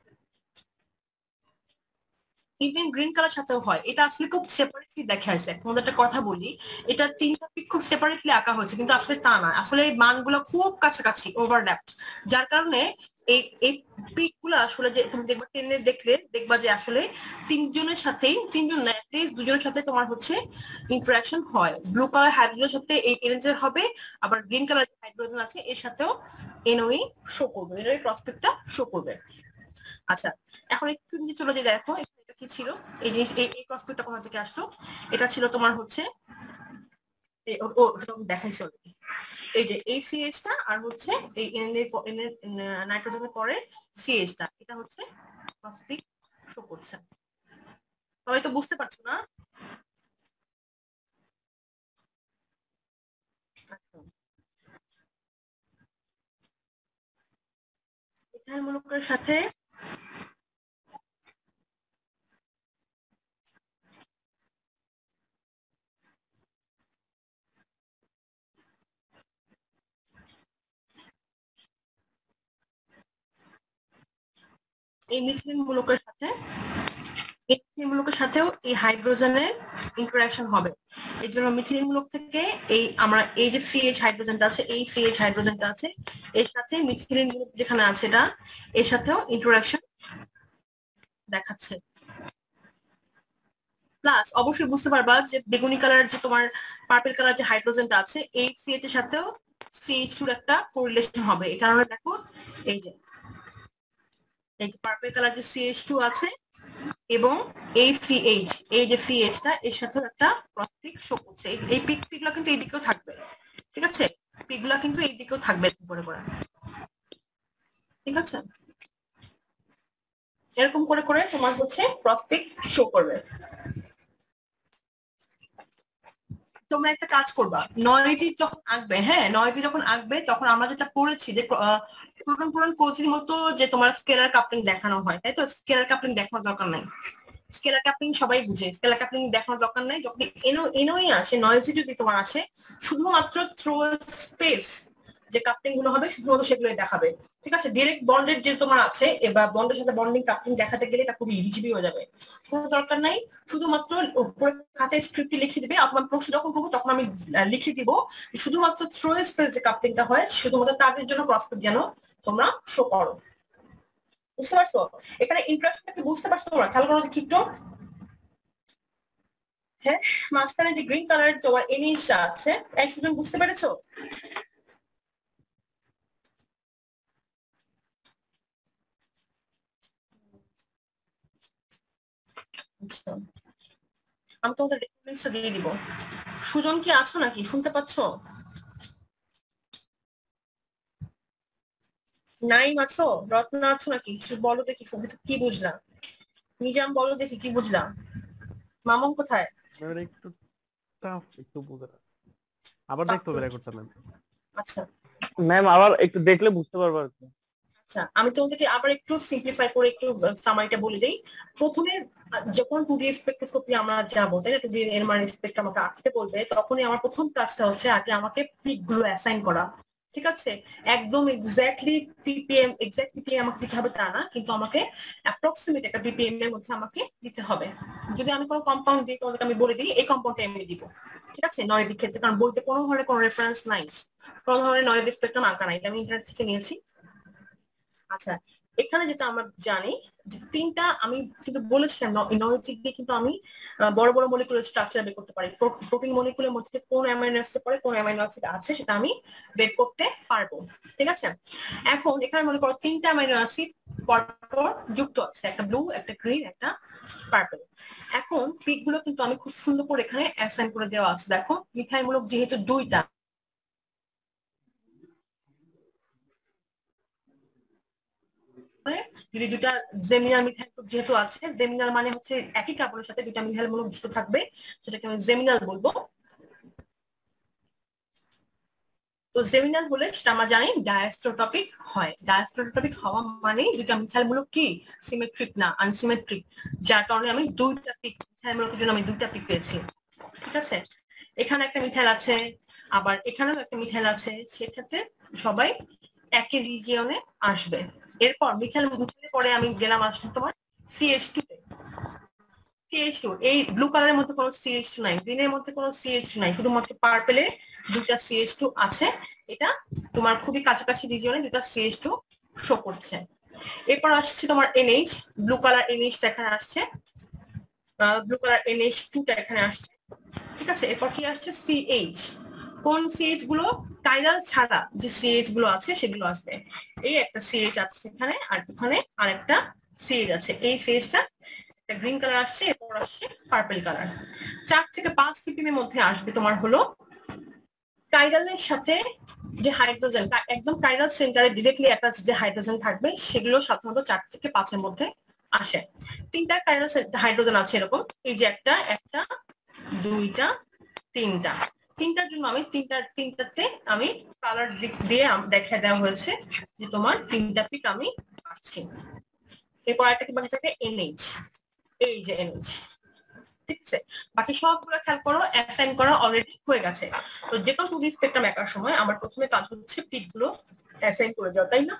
ইভেন গ্রিন কালার সাথেও হয়, এটা আসলে খুব সেপারেটলি দেখা হয়েছে। তোমাদের একটা কথা বলি, এটা তিনটা পিক খুব সেপারেটলি আঁকা হয়েছে, কিন্তু আসলে তা না, আসলে এই মানগুলো খুব কাছাকাছি ওভারল্যাপ, যার কারণে এই এই পিক গুলো আসলে যে তুমি দেখবা টেনে দেখলে দেখবা যে আসলে তিনজনের সাথেই, তিনজন না অ্যাটলিস্ট দুজনের সাথে তোমার হচ্ছে ইন্টারাকশন হয়। ব্লু কালার হাইড্রোজেনের সাথে এই এনএইচ হবে, আবার গ্রিন কালার হাইড্রোজেন আছে এর সাথেও এনওই শো করবে, এর ক্রস পিকটা শো করবে। আচ্ছা, এখন একটু নিচে চলে যে দেখো এটা কি ছিল, এই জিনিস এই ক্রস পিকটা কোথা থেকে আসলো? এটা ছিল তোমার হচ্ছে ও দেখাইছে অলরেডি, এই যে এই সিএইচটা আর হচ্ছে এই এন এর নাইট্রোজেনের পরে সিএইচটা, এটা হচ্ছে ক্রস পিক শো করছে। সবাই তো বুঝতে পারছো না? আচ্ছা, ইথাইল মূলকের সাথে এই মিথিলিন মূলকের সাথে এই মিথিলিন মূলকের সাথেও এই হাইড্রোজেনের ইন্টারঅ্যাকশন হবে। এই জন্য মিথিলিন মূলক থেকে এই আমরা এই যে সিএইচ হাইড্রোজেনটা আছে, এই সিএইচ হাইড্রোজেনটা আছে এর সাথে মিথিলিন মূলক যেখানে আছে এটা এর সাথেও ইন্টারঅ্যাকশন দেখাচ্ছে। প্লাস অবশ্যই বুঝতে পারবা যে বেগুনি কালার যে তোমার পার্পল কালার যে হাইড্রোজেনটা আছে এই সিএইচ এর সাথেও সিএইচ টু একটা কোরিলেশন হবে। এই কারণে দেখো এই যে এই যে পার্পল কালার যে সিএইচ টু আছে এবং এই সিএইচ এই যে সিএইচটা এর সাথে একটা ক্রস পিক শো করছে। এই পিক পিকগুলো কিন্তু এই দিকেও থাকবে, ঠিক আছে? পিকগুলো কিন্তু এই দিকেও থাকবে করে করে, ঠিক আছে? এরকম করে করে তোমার হচ্ছে ক্রস পিক শো করবে। তোমরা একটা কাজ করবা, নয়টি যখন আঁকবে, হ্যাঁ নয়টি যখন আঁকবে তখন আমরা যেটা পড়েছি যে প্রোটন প্রোটন কোজির মতো যে তোমার স্কেলার কাপলিং দেখানো হয়, তাই তো? স্কেলার কাপলিং দেখানোর দরকার নাই, স্কেলার কাপলিং সবাই বুঝে, স্কেলার কাপলিং দেখানোর দরকার নাই। যখন এনো এনোই আসে, নয়েজি যদি তোমার আসে, শুধুমাত্র থ্রো স্পেস যে কাপলিং গুলো হবে শুধুমাত্র সেগুলোই দেখাবে, ঠিক আছে? ডিরেক্ট বন্ডের যে তোমার আছে এবার বন্ডের সাথে বন্ডিং কাপলিং দেখাতে গেলে এটা খুবই ইজিবি হয়ে যাবে, কোনো দরকার নাই। শুধুমাত্র উপরে খাতায় স্ক্রিপ্টে লিখে দিবে, আপনার প্রশ্ন যখন করবো তখন আমি লিখে দিব শুধুমাত্র থ্রো স্পেস যে কাপলিংটা হয় শুধুমাত্র তাদের জন্য প্রসপেক্ট যেন তোমরা শো করো। বুঝতে পারছো? এখানে ইন্টারেস্টটাকে বুঝতে পারছো তোমরা? খেয়াল করো দেখি একটু। হ্যাঁ, মাঝখানে যে গ্রিন কালার তোমার এনএইচটা আছে, এক সুজন বুঝতে পেরেছো? আচ্ছা, আমি তোমাদের রেফারেন্সটা দিয়ে দিব। সুজন কি আছো নাকি? শুনতে পাচ্ছো? নাইম আছো? রত্না আছো নাকি? বলো দেখি কি বুঝলা। নিজাম বলো দেখি কি বুঝলা। মামুন কোথায়? একটু টাফ, একটু বুঝা, আবার দেখতে হবে রেকর্ডটা ম্যাম। আচ্ছা ম্যাম আবার একটু দেখলে বুঝতে পারবো আর কি। আচ্ছা, আমি তোমাদেরকে আবার একটু সিম্পলিফাই করে একটু সামারিটা বলে দেই। প্রথমে যখন টু ডি স্পেকট্রোস্কোপি আমরা যাবো, তাই না, টু ডি এর মানে স্পেক্ট আমাকে আঁকতে বলবে, তখনই আমার প্রথম কাজটা হচ্ছে আগে আমাকে পিক গুলো অ্যাসাইন করা, ঠিক আছে? একদম এক্স্যাক্টলি পিপিএম এক্স্যাক্ট পিপিএম আমাকে দিতে হবে তা না, কিন্তু আমাকে অ্যাপ্রক্সিমেট একটা পিপিএম এর মধ্যে আমাকে দিতে হবে। যদি আমি কোনো কম্পাউন্ড দিই তোমাদেরকে আমি বলে দিই এই কম্পাউন্ডটা আমি দিব, ঠিক আছে? নয়েজের ক্ষেত্রে, কারণ বইতে কোনো ধরনের কোনো রেফারেন্স নাই, কোনো ধরনের নয়েজ স্পেকট্রাম আঁকা নাই, আমি ইন্টারনেট থেকে নিয়েছি। আচ্ছা, এখানে যেটা আমরা জানি যে তিনটা আমি কিন্তু বলেছিলাম নয়েজিক দিয়ে কিন্তু আমি বড় বড় মলিকুলার স্ট্রাকচার বের করতে পারি। প্রোটিন মলিকুলের মধ্যে কোন অ্যামাইনো অ্যাসিড পড়ে কোন অ্যামাইনো অ্যাসিড আছে সেটা আমি বের করতে পারবো। ঠিক আছে, এখন এখানে মনে করো তিনটা অ্যামাইনো অ্যাসিড পরপর যুক্ত আছে, একটা ব্লু, একটা গ্রিন, একটা পার্পল। এখন পিক গুলো কিন্তু আমি খুব সুন্দর করে এখানে অ্যাসাইন করে দেওয়া আছে। দেখো মিথাইল মূলক যেহেতু দুইটা, যদি দুটা জেমিনাল মিথাইল গ্রুপ যেহেতু আছে, জেমিনাল মানে হচ্ছে একই কাপড়ের সাথে দুটা মিথাইল মূলক যুক্ত থাকবে, সেটাকে আমি জেমিনাল বলবো। তো জেমিনাল হলে সেটা আমরা জানি ডায়াস্ট্রোটপিক হয়। ডায়াস্ট্রোটপিক হওয়া মানে দুটা মিথাইল মূলক কি সিমেট্রিক না, আনসিমেট্রিক, যার কারণে আমি দুইটা পিক, মিথাইল মূলকের জন্য আমি দুইটা পিক পেয়েছি। ঠিক আছে, এখানে একটা মিথাইল আছে, আবার এখানেও একটা মিথাইল আছে, সেক্ষেত্রে সবাই একই রিজিয়নে আসবে। এরপর মিথাইল মিথাইলের পরে আমি গেলাম আসলে তোমার সিএইচ টু তে। সিএইচ টু, এই ব্লু কালারের মধ্যে কোনো সিএইচ টু নাই, গ্রিনের মধ্যে কোনো সিএইচ টু নাই, শুধুমাত্র পার্পেলে দুটা সিএইচ টু আছে। এটা তোমার খুবই কাছাকাছি রিজিয়নে দুটা সিএইচ টু শো করছে। এরপর আসছে তোমার এনএইচ, ব্লু কালার এনএইচটা এখানে আসছে, ব্লু কালার এনএইচ টু টা এখানে আসছে। ঠিক আছে, এরপর কি আসছে সিএইচ, কোন সিএইচ গুলো কাইরাল ছাড়া যে সিএইচ গুলো আছে সেগুলো আসবে। এই একটা সিএইচ আছে এখানে, আর এখানে আরেকটা সিএইচ আছে, এই সিএইচটা গ্রিন কালার আসছে, এরপর আসছে পার্পল কালার। চার থেকে পাঁচ পিপিএম এর মধ্যে আসবে তোমার হলো কাইরালের সাথে যে হাইড্রোজেন, একদম কাইরাল সেন্টারে ডিরেক্টলি অ্যাটাচ যে হাইড্রোজেন থাকবে সেগুলো সাধারণত চার থেকে পাঁচের মধ্যে আসে। তিনটা কাইরাল হাইড্রোজেন আছে এরকম, এই যে একটা, একটা, দুইটা, তিনটা, তিনটার জন্য আমি তিনটা তিনটাতে আমি কালার দিয়ে দেখা দেওয়া হয়েছে যে তোমার তিনটা পিক আমি পাচ্ছি। এরপর একটা কি বাকি থাকে এনএইচ, এই যে এনএইচ। ঠিক আছে, বাকি সবগুলো খেয়াল করো অ্যাসাইন করা অলরেডি হয়ে গেছে। তো যে কোনো টু ডি স্পেকট্রাম আঁকার সময় আমার প্রথমে কাজ হচ্ছে পিক গুলো অ্যাসাইন করে দেওয়া, তাই না?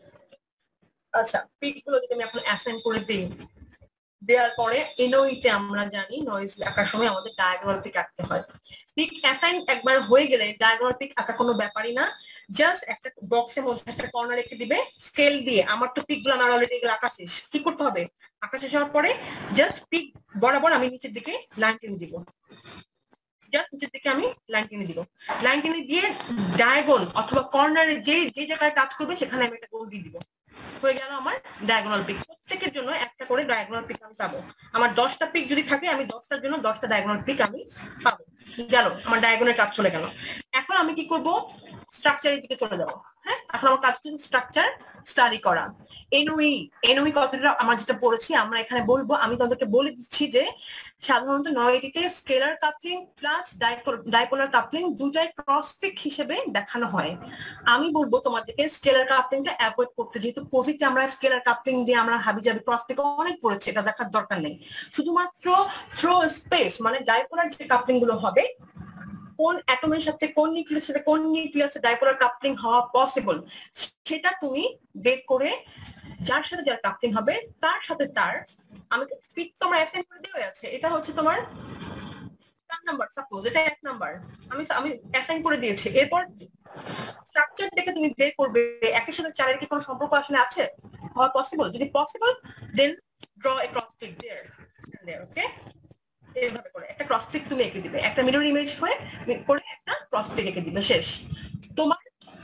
আচ্ছা, পিক গুলো যদি আমি এখন অ্যাসাইন করে দিই, দেওয়ার পরে এনওইতে আমরা জানি নয়েজ আঁকার সময় আমাদের ডায়াগোনাল পিক আঁকতে হয়। পিক অ্যাসাইন একবার হয়ে গেলে ডায়াগোনাল পিক আঁকা কোনো ব্যাপারই না, জাস্ট একটা বক্সের মধ্যে একটা কর্নার রেখে দিবে স্কেল দিয়ে। আমার তো পিক গুলো আমার অলরেডি এগুলো আঁকা শেষ, কি করতে হবে, আঁকা শেষ হওয়ার পরে জাস্ট পিক বরাবর আমি নিচের দিকে লাইন টেনে দিব, জাস্ট নিচের দিকে আমি লাইন টেনে দিব, লাইন টেনে দিয়ে ডায়াগোন অথবা কর্নারে যে যে জায়গায় টাচ করবে সেখানে আমি একটা গোল দিয়ে দিব, হয়ে গেল আমার ডায়াগোনাল পিক। প্রত্যেকের জন্য একটা করে ডায়াগোনাল পিক আমি পাবো। আমার দশটা পিক যদি থাকে আমি দশটার জন্য দশটা ডায়াগোনাল পিক আমি পাবো। গেল আমার ডায়াগোনাল কাজ চলে গেল। এখন আমি কি করব, স্ট্রাকচারের দিকে চলে যাবো। হ্যাঁ, এখন আমার কাজ হচ্ছে স্ট্রাকচার স্টাডি করা। এনওই, এনওই কথাটা আমরা যেটা পড়েছি আমরা এখানে বলবো, আমি তোমাদেরকে বলে দিচ্ছি যে সাধারণত নয়টিতে scalar coupling plus dipolar coupling দুটাই ক্রস পিক হিসেবে দেখানো হয়। আমি বলবো তোমাদেরকে স্কেলার কাপলিংটা অ্যাভয়েড করতে, যেহেতু কোভিডে আমরা স্কেলার কাপলিং দিয়ে আমরা হাবি জাবি ক্রস পিক অনেক পড়েছি, এটা দেখার দরকার নেই। শুধুমাত্র থ্রো স্পেস মানে ডাইপোলার যে কাপলিং গুলো হবে, কোন অ্যাটমের সাথে কোন নিউক্লিয়াসের সাথে কোন নিউক্লিয়াসে ডাইপোলার কাপলিং হওয়া পসিবল সেটা তুমি বের করে যার সাথে যার কাপলিং হবে তার সাথে তার আমি পিক তোমার অ্যাসাইন করে দেওয়া আছে। এটা হচ্ছে তোমার চার নাম্বার, সাপোজ এটা এক নাম্বার আমি আমি অ্যাসাইন করে দিয়েছি। এরপর স্ট্রাকচার দেখে তুমি বের করবে একের সাথে চারের কি কোনো সম্পর্ক আসলে আছে হওয়া পসিবল, যদি possible then draw a cross peak there there okay. এইভাবে করে একটা ক্রস পিক তুমি এঁকে দিবে, একটা মিরর ইমেজ হয়ে করে একটা ক্রস পিক এঁকে দিবে, শেষ। তোমার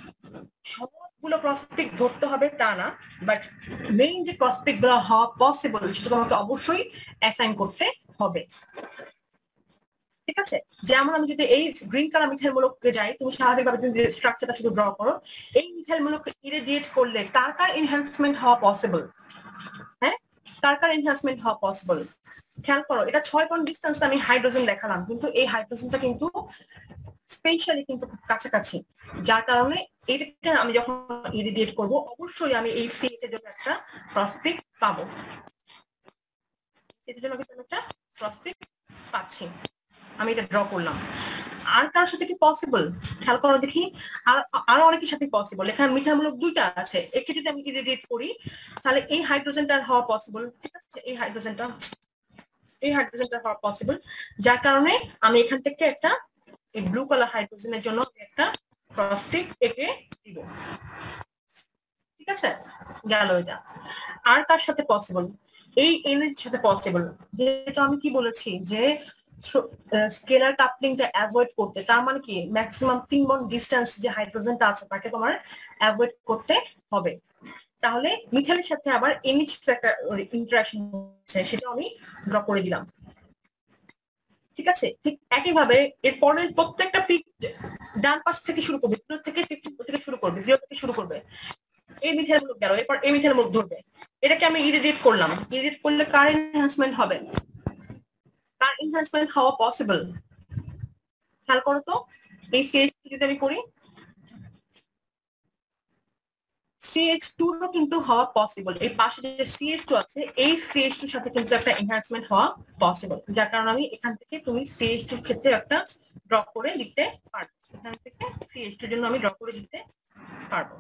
সবগুলো ক্রস পিক ধরতে হবে তা না, বাট মেইন যে ক্রস পিক গুলো হওয়া পসিবল সেটা তোমাকে অবশ্যই অ্যাসাইন করতে হবে। ঠিক আছে, যেমন আমি যদি এই গ্রিন কালার মিথাইল মূলককে যাই, তুমি স্বাভাবিকভাবে তুমি স্ট্রাকচারটা শুধু ড্র করো, এই মিথাইল মূলককে ইরেডিয়েট করলে কার কার এনহ্যান্সমেন্ট হওয়া পসিবল, হ্যাঁ কার কার এনহ্যান্সমেন্ট হওয়া পসিবল খেয়াল করো। এটা ছয় পয়েন্ট ডিস্টেন্স আমি হাইড্রোজেন দেখালাম, কিন্তু এই হাইড্রোজেনটা কিন্তু স্পেশালি কিন্তু কাছাকাছি, যার কারণে এটা আমি যখন ইরিডিয়েট করব অবশ্যই আমি এই সিএইচ এর জন্য একটা ক্রস পিক পাবো, এটার জন্য কিন্তু একটা ক্রস পিক পাচ্ছি। আমি এটা ড্র করলাম। আর কারোর সাথে কি পসিবল খেয়াল করো দেখি, আর আরো অনেকের সাথে পসিবল। এখানে মিথাইল মূলক দুইটা আছে, একে যদি আমি ইরিডিয়েট করি তাহলে এই হাইড্রোজেনটা হওয়া পসিবল। ঠিক আছে, এই হাইড্রোজেনটা এই হাইড্রোজেনটা হওয়া পসিবল, যার কারণে আমি এখান থেকে একটা এই ব্লু কালার হাইড্রোজেনের জন্য একটা ক্রস পিক এঁকে দিব। ঠিক আছে, গেল এটা। আর কার সাথে পসিবল? এই এন এর সাথে পসিবল। যেটা আমি কি বলেছি যে স্কেলার কাপলিংটা অ্যাভয়েড করতে, তার মানে কি ম্যাক্সিমাম তিন বন্ড ডিস্টেন্স যে হাইড্রোজেনটা আছে তাকে তোমার অ্যাভয়েড করতে হবে। তাহলে মিথাইলের সাথে আবার এনএইচ একটা ইন্টারঅ্যাকশন হচ্ছে, সেটা আমি ড্র করে দিলাম। ঠিক আছে, ঠিক একইভাবে এরপরের প্রত্যেকটা পিক ডান পাশ থেকে শুরু করবে, জিরো থেকে ফিফটিন থেকে শুরু করবে, জিরো থেকে শুরু করবে। এই মিথাইল মুখ গেল, এরপর এই মিথাইল মুখ ধরবে। এটাকে আমি ইরিডিয়েট করলাম। ইরিডিয়েট করলে কার এনহ্যান্সমেন্ট হবে? কার এনহ্যান্সমেন্ট হওয়া পসিবল? খেয়াল করো তো, এই সিএইচ টু যদি আমি করি, সিএইচ টু ও কিন্তু হওয়া পসিবল। এই পাশে যে সিএইচ টু আছে, এই সিএইচ টু সাথে কিন্তু একটা এনহ্যান্সমেন্ট হওয়া পসিবল, যার কারণে আমি এখান থেকে তুমি সিএইচ টু ক্ষেত্রে একটা ড্র করে দিতে পারবো। এখান থেকে সিএইচ টু এর জন্য আমি ড্র করে দিতে পারবো।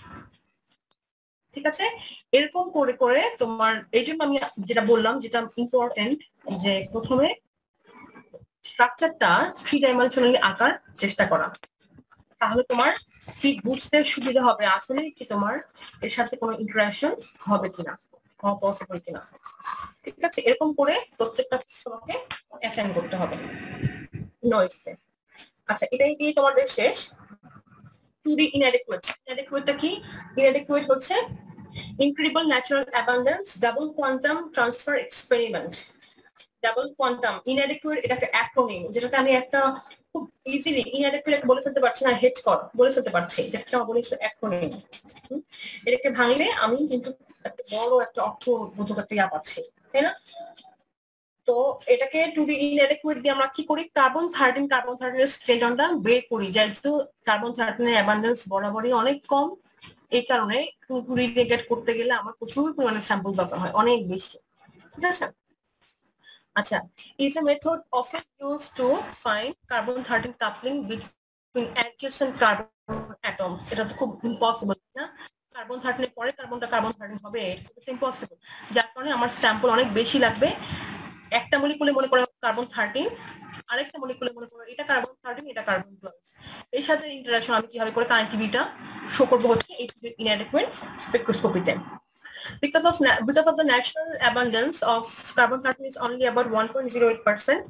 ঠিক আছে, এরকম করে করে তোমার, এই জন্য আমি যেটা বললাম, যেটা ইম্পর্টেন্ট, যে প্রথমে স্ট্রাকচারটা থ্রি ডাইমেনশনালি আঁকার চেষ্টা করা, তাহলে তোমার ঠিক বুঝতে সুবিধা হবে আসলে কি তোমার এর সাথে কোনো ইন্টারাকশন হবে কিনা, হওয়া পসিবল কিনা। ঠিক আছে, এরকম করে প্রত্যেকটা তোমাকে অ্যাসাইন করতে হবে নয়েজে। আচ্ছা, এটাই দিয়ে তোমাদের শেষ। Two D inadequate. ইনঅ্যাডিকুয়েটটা কি? ইনঅ্যাডিকুয়েট হচ্ছে incredible natural abundance double quantum transfer experiment. Double quantum INADEQUATE, এটা একটা অ্যাক্রোনিম, যেটাতে আমি একটা খুব ইজিলি ইনঅ্যাডিকুয়েট বলে ফেলতে পারছি না, হেড কর বলে ফেলতে পারছি, যেটা আমার বলি অ্যাক্রোনিম। এটাকে ভাঙলে আমি কিন্তু একটা বড় একটা অর্থবোধক একটা ইয়া পাচ্ছি, তাই না? তো এটাকে টু ডি ইনঅ্যাডিকুয়েট দিয়ে আমরা কি করি? কার্বন থার্টিন কার্বন থার্টিন এর স্কেলডনটা বের করি, যেহেতু কার্বন থার্টিন এর অ্যাবান্ডেন্স বরাবরই অনেক কম, এই কারণে টু ডি নেগেট করতে গেলে আমার প্রচুর পরিমাণে স্যাম্পল দরকার হয়, অনেক বেশি। ঠিক আছে, আচ্ছা, is a method often used to find carbon thirteen coupling between adjacent carbon atoms. এটা তো খুব ইম্পসিবল না, কার্বন থার্টিন এর পরে কার্বনটা কার্বন থার্টিন হবে, এটা ইম্পসিবল, যার কারণে আমার স্যাম্পল অনেক বেশি লাগবে। একটা মলিকুলে মনে করো কার্বন থার্টিন, আরেকটা মলিকুলে মনে করো এটা কার্বন থার্টিন, এটা কার্বন টুয়েলভ, এর সাথে ইন্টারাকশন আমি কিভাবে করে কানেক্টিভিটিটা শো করবো হচ্ছে এই ইনঅ্যাডিকুয়েট স্পেকট্রোস্কোপিতে। Because of because of the natural abundance of carbon thirteen is only about one point zero eight percent.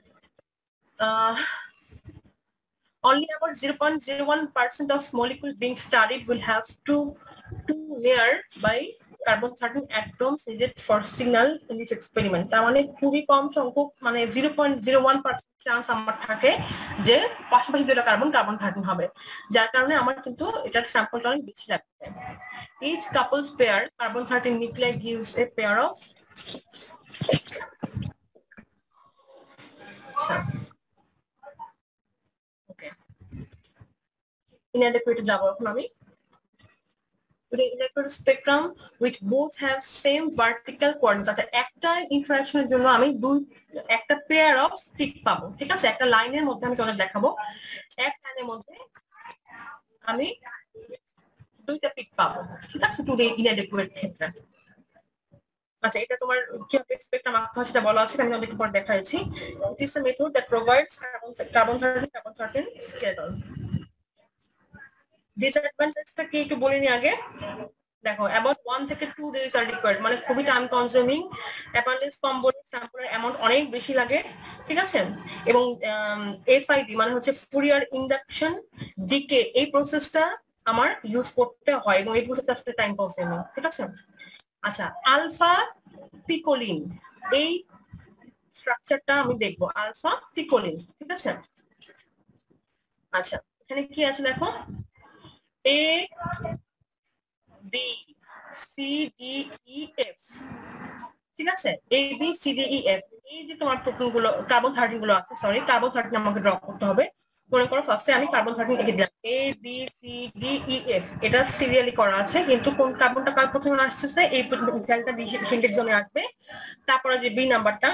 Uh, only about zero point zero one percent of molecule being studied will have two two nearby carbon thirteen atoms needed for signal in this experiment. তার মানে খুবই কম সংখ্যক, মানে zero point zero one percent chance আমার থাকে যে পাশাপাশি দুটো কার্বন কার্বন থার্টিন হবে, যার কারণে আমার কিন্তু এটার স্যাম্পলটা অনেক বেশি লাগবে। Each couple's pair carbon thirteen nuclei gives a pair of okay. Inadequate যাব এখন আমি the electron spectrum which both have same vertical coordinates. আচ্ছা, একটা ইন্টারঅ্যাকশনের জন্য আমি দুই একটা পেয়ার অফ পিক পাবো। ঠিক আছে, একটা লাইনের মধ্যে আমি তোমাদের দেখাবো, এক লাইনের মধ্যে আমি দুইটা পিক পাবো। ঠিক আছে, টু ডি ইনঅ্যাডিকুয়েট ক্ষেত্রে। আচ্ছা, এটা তোমার কিভাবে স্পেকট্রাম আঁকতে হয় সেটা বলা আছে, আমি অনেক পর দেখাচ্ছি। It is a method that provides carbon carbon thirteen carbon thirteen schedule. ডিসঅ্যাডভান্টেজটা কি একটু বলিনি আগে? দেখো, about one থেকে two days are required, মানে খুবই টাইম কনজিউমিং, অ্যাবান্ডেন্স কম বলে স্যাম্পলের অ্যামাউন্ট অনেক বেশি লাগে। ঠিক আছে, এবং এফআইডি মানে হচ্ছে ফুরিয়ার ইন্ডাকশন ডিকে, এই প্রসেসটা আমার ইউজ করতে হয় এবং এই প্রসেসটা আসলে টাইম কনজিউমিং। ঠিক আছে, আচ্ছা, আলফা পিকোলিন, এই স্ট্রাকচারটা আমি দেখবো, আলফা পিকোলিন। ঠিক আছে, আচ্ছা, এখানে কি আছে দেখো, A B C D E F. ঠিক আছে, A B C D E F, এই যে তোমার প্রোটিন গুলো কার্বন থার্টিন গুলো আছে, সরি কার্বন থার্টিন আমাকে ড্র করতে হবে। মনে করো ফার্স্টে আমি কার্বন থার্টিন এঁকে দিলাম, A B C D E F, এটা সিরিয়ালি করা আছে, কিন্তু কোন কার্বনটা কার প্রথমে আসছে এই সেলটা সিনটেক্স জোনে আসবে, তারপরে যে বি নাম্বারটা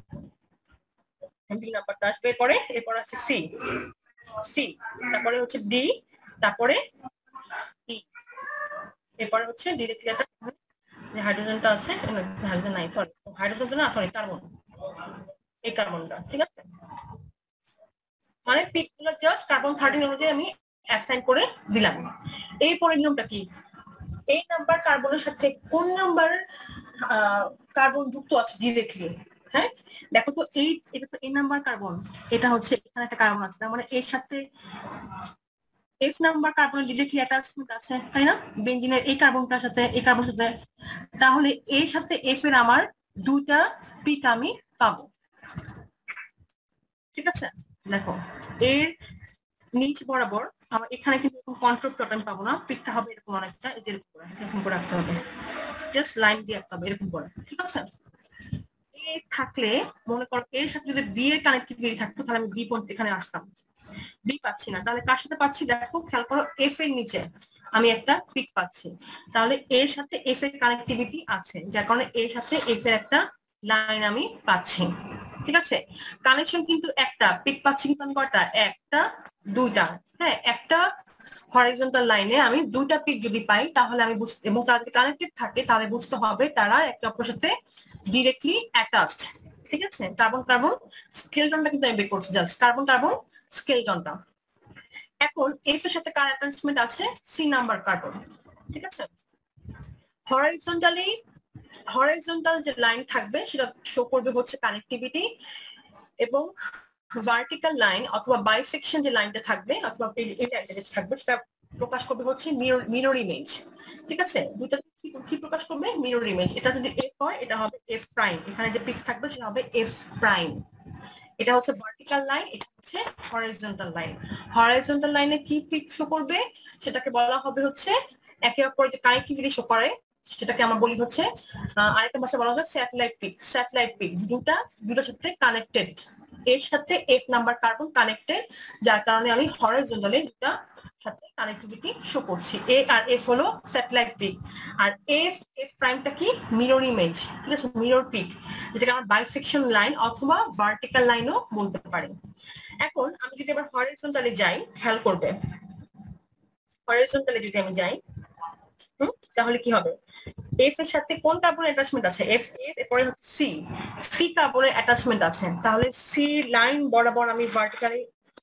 বি নাম্বারটা আসবে, এরপরে এরপর আসছে সি সি, তারপরে হচ্ছে ডি, তারপরে ই, এরপরে হচ্ছে ডিরেক্টলি আছে যে হাইড্রোজেনটা আছে, হাইড্রোজেন নাই, সরি হাইড্রোজেন না, সরি কার্বন, এই কার্বনটা। ঠিক আছে, মানে পিক গুলো জাস্ট কার্বন থার্টিন অনুযায়ী আমি অ্যাসাইন করে দিলাম। এরপরে নিয়মটা কি? এই নাম্বার কার্বনের সাথে কোন নাম্বার কার্বন যুক্ত আছে ডিরেক্টলি? হ্যাঁ, দেখো তো এই এটা তো এই নাম্বার কার্বন, এটা হচ্ছে এখানে একটা কার্বন আছে, তার মানে এর সাথে F number carbon directly attachment আছে, তাই না? বেঞ্জিনের এই কার্বনটার সাথে এই কার্বনের সাথে, তাহলে এর সাথে এফ এর আমার দুটা পিক আমি পাবো। ঠিক আছে, দেখো এর নিচ বরাবর আমার এখানে কিন্তু কন্ট্রোল প্রবলেম পাবো না, পিকটা হবে এরকম অনেকটা এরকম করে এরকম করে রাখতে হবে, জাস্ট লাইন দিয়ে রাখতে হবে এরকম করে। ঠিক আছে, এ থাকলে মনে করো এর সাথে যদি বি এর কানেক্টিভিটি থাকতো তাহলে আমি বি পয়েন্ট এখানে আসতাম, বি পাচ্ছি না, তাহলে কার সাথে পাচ্ছি? দেখো খেয়াল করো, এফ এর নিচে আমি একটা পিক পাচ্ছি, তাহলে এর সাথে এফ এর কানেক্টিভিটি আছে, যার কারণে এর সাথে এফ এর একটা লাইন আমি পাচ্ছি। ঠিক আছে, কানেকশন কিন্তু একটা, পিক পাচ্ছি কিন্তু আমি কয়টা? একটা, দুইটা। হ্যাঁ, একটা হরিজন্টাল লাইনে আমি দুইটা পিক যদি পাই তাহলে আমি বুঝতে, এবং তারা যদি কানেক্টেড থাকে তাহলে বুঝতে হবে তারা একে অপরের সাথে ডিরেক্টলি অ্যাটাচড। ঠিক আছে, কার্বন কার্বন স্কেলটনটা কিন্তু আমি বের করছি, জাস্ট কার্বন কার্বন স্কেলটনটা। এখন এফ এর সাথে কার অ্যাটাচমেন্ট আছে? C number carbon. ঠিক আছে, হরাইজন্টালি হরাইজন্টাল যে লাইন থাকবে সেটা শো করবে হচ্ছে কানেক্টিভিটি, এবং ভার্টিক্যাল লাইন অথবা বাইসেকশন যে লাইনটা থাকবে অথবা এই লাইনটা যেটা থাকবে সেটা প্রকাশ করবে হচ্ছে মিরর ইমেজ। ঠিক আছে, দুটো কি প্রকাশ করবে? Mirror image. এটা যদি এফ হয় এটা হবে এফ প্রাইম, এখানে যে পিক থাকবে সেটা হবে এফ প্রাইম। এটা হচ্ছে ভার্টিক্যাল লাইন, এটা হচ্ছে হরাইজন্টাল লাইন। হরাইজন্টাল লাইনে কি পিক শো করবে সেটাকে বলা হবে হচ্ছে একে অপরের যে কানেক্টিভিটি শো করে সেটাকে আমরা বলি হচ্ছে আরেকটা ভাষা বলা হয় স্যাটেলাইট পিক। স্যাটেলাইট পিক দুটা দুটোর সাথে কানেক্টেড, এর সাথে এফ নাম্বার কার্বন কানেক্টেড, যার কারণে আমি হরাইজন্টালি দুটা সাথে কানেক্টিভিটি শো করছি। এ আর এফ হলো স্যাটেলাইট পিক, আর এফ এফ প্রাইমটা কি? Mirror image. ঠিক আছে, মিরর পিক, যেটাকে আমরা বাইসেকশন লাইন অথবা ভার্টিক্যাল লাইনও বলতে পারি। এখন আমি যদি এবার হরিজন্টালি যাই, খেয়াল করবে হরিজন্টালি যদি আমি যাই হুম তাহলে কি হবে? এফ এর সাথে কোন কার্বনের অ্যাটাচমেন্ট আছে? এফ এফ এরপরে হচ্ছে সি, সি কার্বনের অ্যাটাচমেন্ট আছে, তাহলে সি লাইন বরাবর আমি ভার্টিক্যালি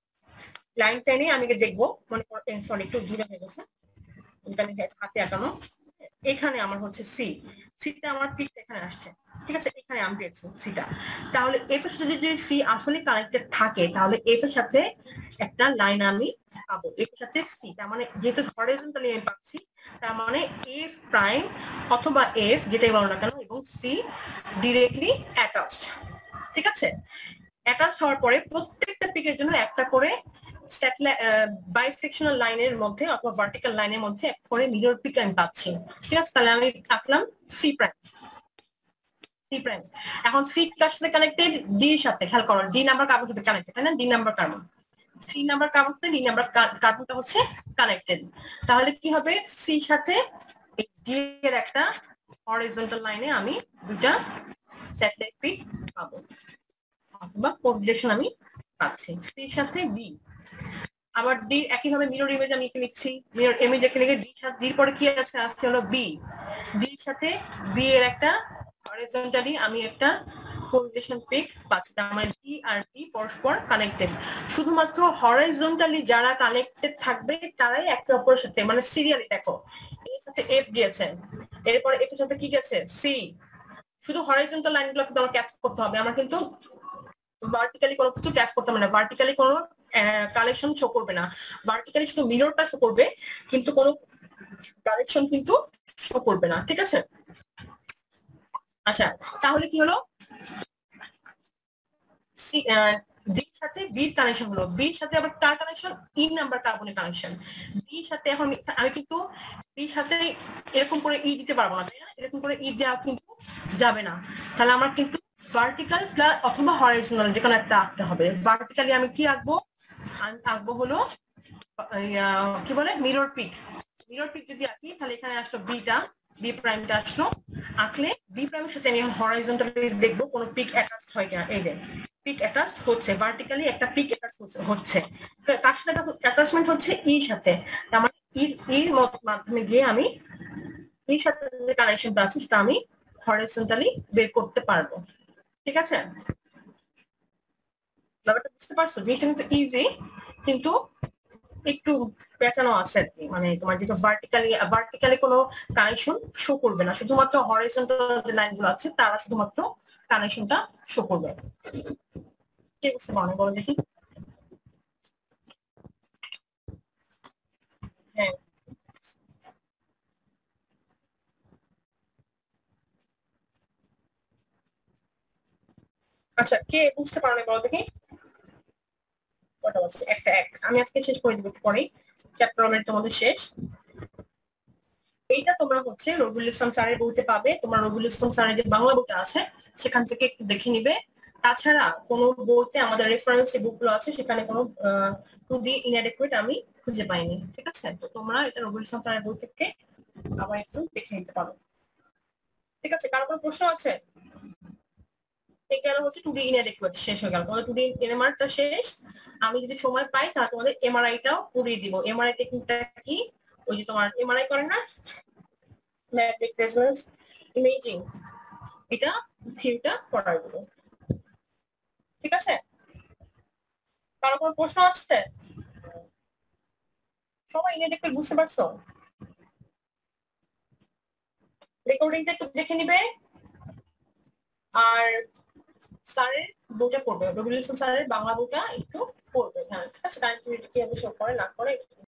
লাইন টেনে আমি দেখবো, মনে করো সরি একটু দূরে হয়ে গেছে, আমি হাতে আঁকানো, এখানে আমার হচ্ছে সি, সিটা আমার পিকটা এখানে আসছে। ঠিক আছে, এখানে আমি পেয়েছি সিটা, তাহলে এফ এর সাথে যদি সি আসলে কানেক্টেড থাকে তাহলে এফ এর সাথে একটা লাইন আমি পাবো, এফ এর সাথে সি, তার মানে যেহেতু হরিজন্টালি আমি পাচ্ছি তার মানে এফ প্রাইম অথবা এফ যেটাই বলো না কেন এবং সি ডিরেক্টলি অ্যাটাচড। ঠিক আছে, অ্যাটাচড হওয়ার পরে প্রত্যেকটা পিকের জন্য একটা করে স্যাটেলাইট বাইসেকশনাল লাইনের মধ্যে অথবা ভার্টিক্যাল লাইনের মধ্যে এক করে মিরর পিক আমি পাচ্ছি। ঠিক আছে, তাহলে আমি আঁকলাম সি প্রাইম, সি প্রাইম। এখন সি কার সাথে কানেক্টেড? ডি এর সাথে। খেয়াল করো, ডি নাম্বার কার্বন সাথে কানেক্টেড, তাই না? D number carbon, C number carbon সাথে ডি নাম্বার কার্বনটা হচ্ছে কানেক্টেড, তাহলে কি হবে? সি সাথে ডি এর একটা হরিজন্টাল লাইনে আমি দুটা স্যাটেলাইট পিক পাবো অথবা কোডিলেশন আমি পাচ্ছি সির সাথে ডি। আবার ডি একইভাবে মিরর ইমেজ আমি এখানে লিখছি, মিরর ইমেজ এখানে লিখে ডি সাথে ডির পরে কি আছে? আছে হলো বি, ডির সাথে বি এর একটা হরিজন্টালি আমি একটা কোরিলেশন পিক পাচ্ছি, তার মানে ডি আর ডি পরস্পর কানেক্টেড। শুধুমাত্র হরিজন্টালি যারা কানেক্টেড থাকবে তারাই একে অপরের সাথে, মানে সিরিয়ালি দেখো এর সাথে এফ গিয়েছে, এরপর এফ এর সাথে কি গেছে? সি। শুধু হরিজন্টাল লাইনগুলো কিন্তু আমার ক্যাচ করতে হবে, আমার কিন্তু ভার্টিক্যালি কোনো কিছু ক্যাচ করতে হবে না, ভার্টিক্যালি কোনো কালেকশন শো করবে না, ভার্টিক্যালি শুধু মিররটা শো করবে কিন্তু কোনো কালেকশন কিন্তু শো করবে না। ঠিক আছে, আচ্ছা তাহলে কি হলো? ডির সাথে বির কানেকশন হলো, বির সাথে আবার কার কানেকশন? ই নাম্বার কার্বনের কানেকশন। বির সাথে এখন আমি কিন্তু বির সাথে এরকম করে ই দিতে পারবো না, তাই না? এরকম করে ই দেওয়া কিন্তু যাবে না, তাহলে আমার কিন্তু ভার্টিক্যাল প্লাস অথবা হরিজন্টাল যে কোনো একটা আঁকতে হবে। ভার্টিক্যালি আমি কি আঁকবো? আমি আঁকবো হলো কি বলে মিরর পিক। মিরর পিক যদি আঁকি তাহলে এখানে আসলো বিটা, বি প্রাইমটা আসলো, আঁকলে বি প্রাইমের সাথে আমি হরিজন্টালি দেখবো কোন পিক অ্যাটাচড হয় কিনা। এই যে পিক অ্যাটাচড হচ্ছে, ভার্টিক্যালি একটা পিক অ্যাটাচড হচ্ছে, কার সাথে অ্যাটাচমেন্ট হচ্ছে? ইর সাথে, তার মানে ইর ইর মাধ্যমে গিয়ে আমি ইর সাথে যে কানেকশনটা আছে সেটা আমি হরিজন্টালি বের করতে পারবো। ঠিক আছে, ব্যাপারটা বুঝতে পারছো? জিনিসটা কিন্তু ইজি, কিন্তু একটু পেঁচানো আছে আর কি, মানে তোমার যেটা ভার্টিক্যালি ভার্টিক্যালি কোনো কানেকশন শো করবে না, শুধুমাত্র হরিজন্টাল যে লাইনগুলো আছে তারা শুধুমাত্র কানেকশনটা শো করবে। কে বুঝতে পারো বলো দেখি? হ্যাঁ আচ্ছা, কে বুঝতে পারো বলো দেখি? কটা বলছে? একটা এক। আমি আজকে শেষ করে দিব পরে, চ্যাপ্টার ওয়ান তোমাদের শেষ। এইটা তোমরা হচ্ছে রবিউল ইসলাম স্যারের বইতে পাবে, তোমার রবিউল ইসলাম স্যারের যে বাংলা বইটা আছে সেখান থেকে একটু দেখে নিবে। তাছাড়া কোন বইতে আমাদের রেফারেন্স যে বুকগুলো আছে সেখানে কোনো টু ডি ইনঅ্যাডেকুয়েট আমি খুঁজে পাইনি, ঠিক আছে? তো তোমরা এটা রবিউল ইসলাম স্যারের বই থেকে আবার একটু দেখে নিতে পারো, ঠিক আছে? কারো কোনো প্রশ্ন আছে? গেল হচ্ছে টু ডি ইনঅ্যাডেকুয়েট শেষ হয়ে গেল, তোমাদের টু ডি এনএমআরটা শেষ। আমি যদি সময় পাই তাহলে তোমাদের এমআরআইটাও পুরিয়ে দিব। এমআরআই টেকনিকটা কি? ওই যে তোমার এমআরআই করে না, ম্যাগনেটিক রেজোন্যান্স ইমেজিং, এটা থিওরিটা করার দেবো, ঠিক আছে? কারো কোনো প্রশ্ন আছে? সবাই ইনঅ্যাডেকুয়েট বুঝতে পারছো? রেকর্ডিংটা একটু দেখে নিবে আর স্যারের বইটা পড়বে, রবিউল ইসলাম স্যারের বাংলা বইটা একটু পড়বে, হ্যাঁ ঠিক আছে? কারেন্ট কিভাবে শো করে না করে